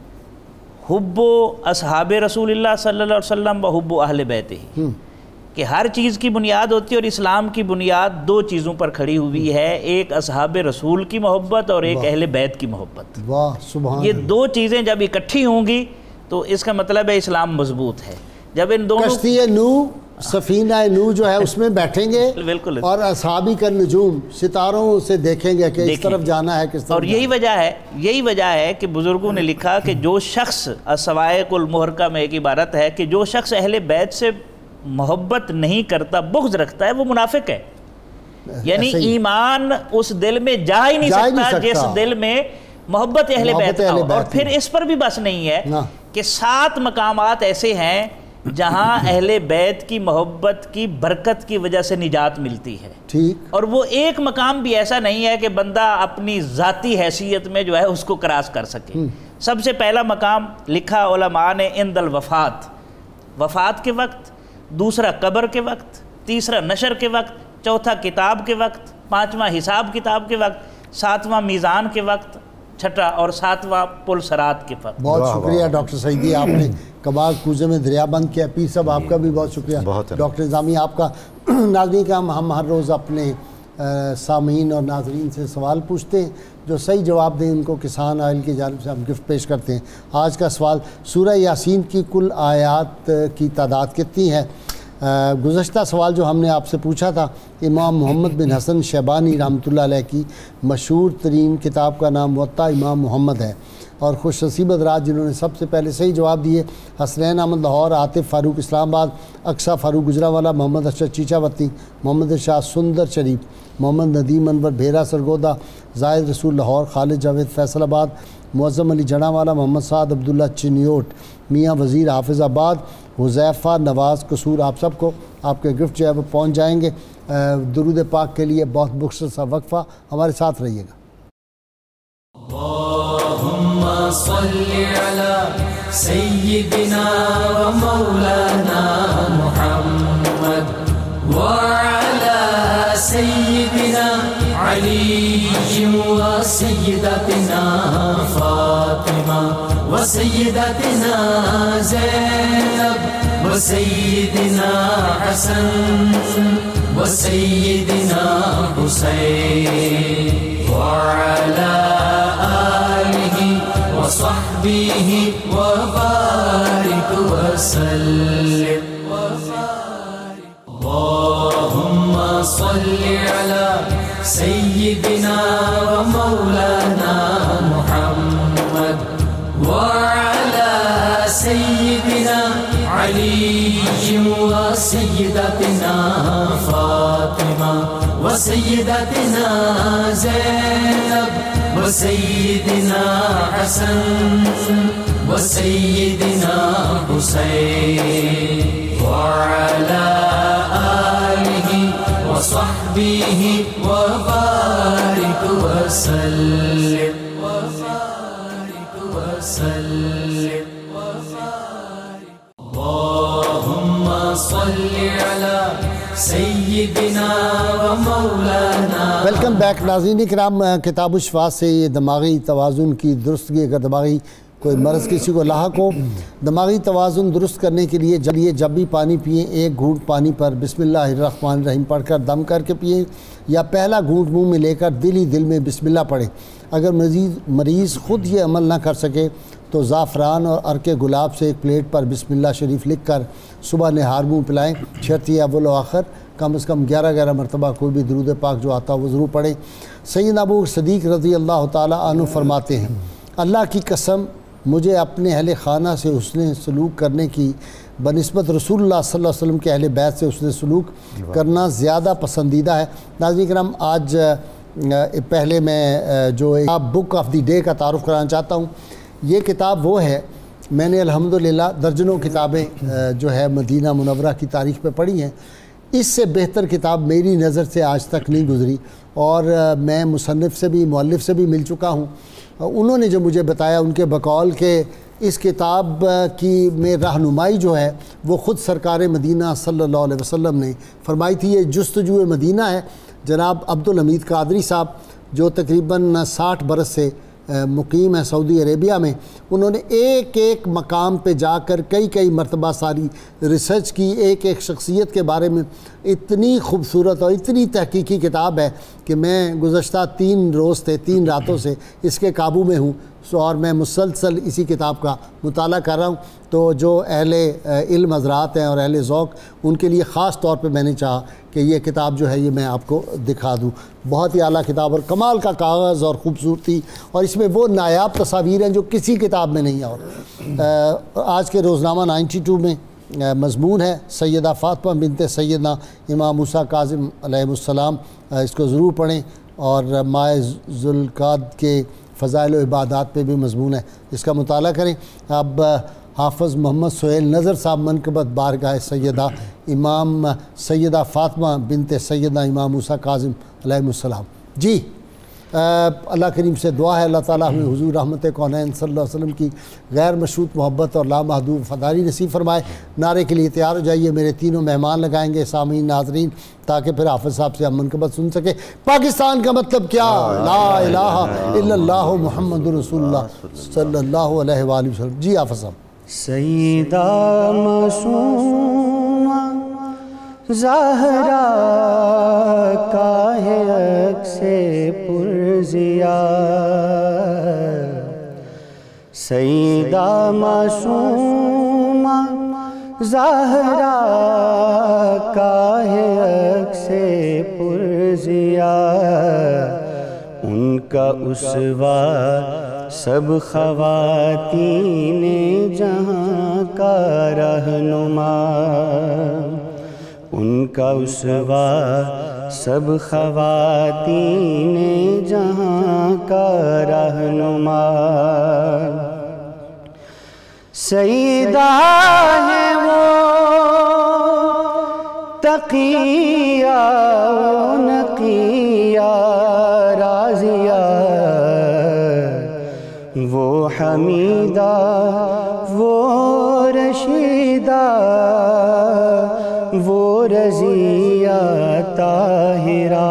حب اصحاب رسول اللہ صلی اللہ علیہ وسلم و حب اہل بیتہ، کہ ہر چیز کی بنیاد ہوتی ہے اور اسلام کی بنیاد دو چیزوں پر کھڑی ہوئی ہے، ایک اصحاب رسول کی محبت اور ایک اہل بیت کی محبت. واہ سبحان. یہ دو چیزیں جب اکٹھی ہوں گی تو اس کا مطلب ہے اسلام مضبوط ہے. جب ان دونوں کشتی نو، سفینہ نو جو ہے اس میں بیٹھیں گے بالکل، اور اصحابی کا نجوم، ستاروں سے دیکھیں گے کہ اس طرف جانا ہے کس طرف. اور یہی وجہ ہے یہی وجہ ہے کہ بزرگوں نے لکھا کہ جو شخص، السوائق المحرقہ میں ایک عبارت ہے کہ جو شخص اہل بیت سے محبت نہیں کرتا، بغض رکھتا ہے، وہ منافق ہے. یعنی ایمان اس دل میں جا ہی نہیں سکتا جس دل میں محبت اہل بیت کا ہو. اور پھر اس پر بھی بس نہیں ہے کہ سات مقامات ایسے ہیں جہاں اہل بیت کی محبت کی برکت کی وجہ سے نجات ملتی ہے. ٹھیک. اور وہ ایک مقام بھی ایسا نہیں ہے کہ بندہ اپنی ذاتی حیثیت میں جو ہے اس کو کراس کر سکے. سب سے پہلا مقام لکھا علماء نے عند الوفات، وفات کے وقت، دوسرا قبر کے وقت، تیسرا نشر کے وقت، چوتھا کتاب کے وقت، پانچواں حساب کتاب کے وقت، ساتواں میزان کے وقت، چھٹا اور ساتواں پل سرات کے وقت۔ بہت شکریہ ڈاکٹر سعیدی، آپ نے کباغ کوزے میں دریا بند کیا۔ پیر صاحب آپ کا بھی بہت شکریہ، ڈاکٹر نظامی آپ کا۔ ناظرین کا ہم ہر روز اپنے سامعین اور ناظرین سے سوال پوچھتے ہیں، جو صحیح جواب دیں ان کو کسان آئل کی جانب سے ہم گفٹ پیش کرتے ہیں۔ آج کا سوال، سورہ یاسین کی کل آیات کی تعداد کتنی ہے؟ گزشتہ سوال جو ہم نے آپ سے پوچھا تھا، امام محمد بن حسن شیبانی رحمۃ اللہ علیہ کی مشہور ترین کتاب کا نام موطا امام محمد ہے، اور خوش نصیب حضرات جنہوں نے سب سے پہلے صحیح جواب دیے، حسنین احمد لاہور، عاطف فاروق اسلام آباد، اقصیٰ فاروق گجرانوالہ، محمد ارشد چیچا وتی، محمد ارشاد سندر شریف، محمد ندیم انور بھیرا سرگودا، زاہد رسول لاہور، خالد جاوید فیصل آباد، معظم علی جڑاوالا، محمد سعد عبداللہ چنیوٹ، میاں وزیر حافظ آباد، حذیفہ نواز قصور، آپ سب کو آپ کے گفٹ جو ہے وہ پہنچ جائیں گے۔ درود پاک کے لیے بہت مختصر وقفہ، ہمارے ساتھ رہیے گا۔ اللہم صلی علی سیدنا و مولانا محمد وعلی سیدنا علی و سیدتنا فاطمہ و سیدتنا زینب و سیدنا حسن و سیدنا حسین وعلی آلہ وصحبہ وبارک وسلم۔ اللہم صلی علی سیدنا و مولانا محمد وعلی سیدنا علی و سیدتنا فاطمہ و سیدتنا زینب و سیدنا حسن و سیدنا حسین وعلی آلہ وصحبہ وبارک وسلم اللہم صلی علی سیدنا و مولانا۔ ویلکم بیک ناظرین کرام، کتاب الشفاء سے یہ دماغی توازن کی درستگی، اگر دماغی کوئی مرض کسی کو لاحق ہو، دماغی توازن درست کرنے کے لیے جب یہ جب بھی پانی پئیں ایک گھونٹ پانی پر بسم اللہ الرحمن الرحیم پڑھ کر دم کر کے پئیں، یا پہلا گھونٹ منہ میں لے کر دل ہی دل میں بسم اللہ پڑھیں۔ اگر مزید مریض خود یہ عمل نہ کر سکے تو زعفران اور عرق گلاب سے ایک پلیٹ پر بسم اللہ شریف لکھ کر صبح نہار منہ پلائیں۔ شرط یہ اول و آخر کم از کم گیارہ گیارہ مرتبہ کوئی بھی درود پاک جو آتا وہ ضرور پڑھیں۔ سیدنا ابو صدیق رضی اللہ تعالیٰ عنہ فرماتے ہیں، اللہ کی قسم مجھے اپنے اہل خانہ سے حسن سلوک کرنے کی بنسبت رسول اللہ صلی اللہ علیہ وسلم کے اہل بیت سے حسن سلوک کرنا زیادہ پسندیدہ ہے۔ ناظرین کرام، آج پہلے میں جو بک آف دی ڈے کا تعارف کرانا چاہتا ہوں۔ یہ کتاب وہ ہے، میں نے الحمدللہ درجنوں کتابیں جو ہے مدینہ منورہ کی تاریخ پہ پڑھی ہیں، اس سے بہتر کتاب میری نظر سے آج تک نہیں گزری، اور میں مصنف سے بھی مؤلف سے بھی مل چکا ہوں۔ انہوں نے جو مجھے بتایا ان کے بقول کہ اس کتاب کی میں رہنمائی جو ہے وہ خود سرکار مدینہ صلی اللہ علیہ وسلم نے فرمائی تھی۔ یہ جستجو مدینہ ہے۔ جناب عبدالحمید قادری صاحب جو تقریباً ساٹھ برس سے مقیم ہے سعودی عربیہ میں، انہوں نے ایک ایک مقام پہ جا کر کئی کئی مرتبہ ساری ریسرچ کی، ایک ایک شخصیت کے بارے میں اتنی خوبصورت اور اتنی تحقیقی کتاب ہے کہ میں گزشتہ تین روز تھے تین راتوں سے اس کے قابو میں ہوں، اور میں مسلسل اسی کتاب کا مطالعہ کر رہا ہوں۔ تو جو اہل علم حضرات ہیں اور اہل ذوق، ان کے لیے خاص طور پہ میں نے چاہا کہ یہ کتاب جو ہے یہ میں آپ کو دکھا دوں۔ بہت ہی اعلیٰ کتاب اور کمال کا کاغذ اور خوبصورتی، اور اس میں وہ نایاب تصاویر ہیں جو کسی کتاب میں نہیں ہیں۔ اور آج کے روزنامہ نائنٹی ٹو میں مضمون ہے سیدہ فاطمہ بنت سیدنا امام موسیٰ کاظم علیہ السلام، اس کو ضرور پڑھیں۔ اور ماہ ذوالقعدہ کے فضائل و عبادات پہ بھی مضمون ہے، اس کا مطالعہ کریں۔ اب حافظ محمد سہیل نظر صاحب منقبت بارگاہ سیدہ امام سیدہ فاطمہ بنت سیدنا امام موسیٰ کاظم علیہ السلام۔ جی اللہ کریم سے دعا ہے اللہ تعالیٰ ہمیں حضور رحمت کونین صلی اللہ علیہ وسلم کی غیر مشروط محبت اور لامحدود وفاداری نصیب فرمائے۔ نعرے کے لیے تیار ہو جائیے، میرے تینوں مہمان لگائیں گے سامعین ناظرین، تاکہ پھر حافظ صاحب سے ہم منقبت سن سکیں۔ پاکستان کا مطلب کیا؟ لا الہ الا اللہ محمد رسول اللہ صلی اللہ علیہ وآلہ وسلم۔ جی حافظ صاحب۔ سیدہ معصومہ زہرا کا ہے عکس پرزیا، سیدہ معصومہ زہرا کا ہے عکس پرزیا، ان کا اسوہ سب خواتین جہاں کا رہنما، ان کا اسوہ سب خواتین جہاں کا رہنما، سیدہ ہے وہ تقیہ و نقیہ راضیہ، وہ حمیدہ وہ رشیدہ وہ رضیہ طاہرہ،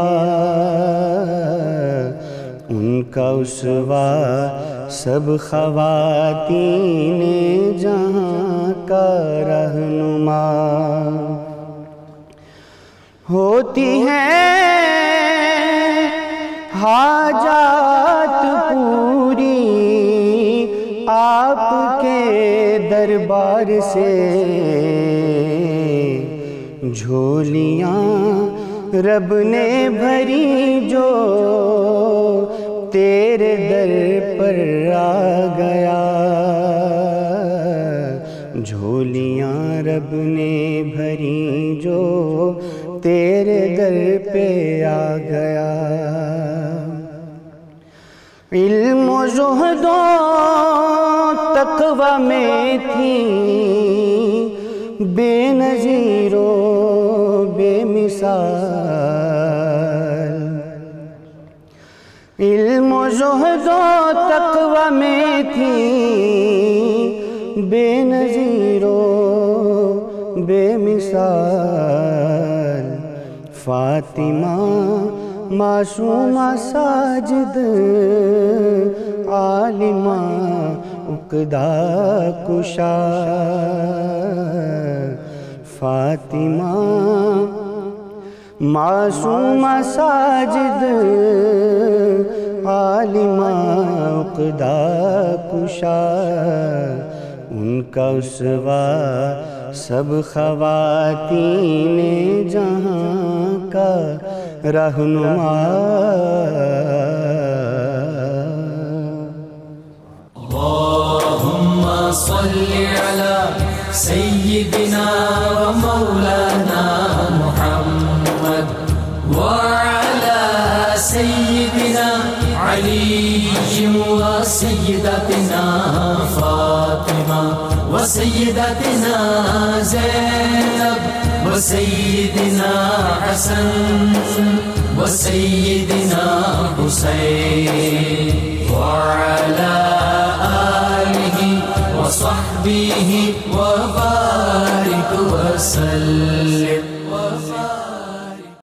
ان کا اسوہ سب خواتین جہاں کا رہنما، ہوتی ہیں حاجات پوری آپ کے دربار سے، جھولیاں رب نے بھری جو تیرے در پر آ گیا، جھولیاں رب نے بھری جو تیرے در پہ آ گیا، علم و زہد و تقوی میں تھی بے نظیر و بے مثال، علم و زہد و تقوی میں تھی بے نظیر و بے مثال، فاطمہ معصومہ ساجد عالمہ عقدہ کشا، فاطمہ معصومہ ساجد عالمہ عقدہ کشا، ان کا اسوہ سب خواتین جہاں کا رہنما، اللہم صلی علی سیدنا و مولانا محمد وعلی سیدنا علی و سیدتنا فاطمہ و سیدتنا زینب و سیدنا حسن و سیدنا حسین وعلی آلہ وصحبہ وبارک وسلم۔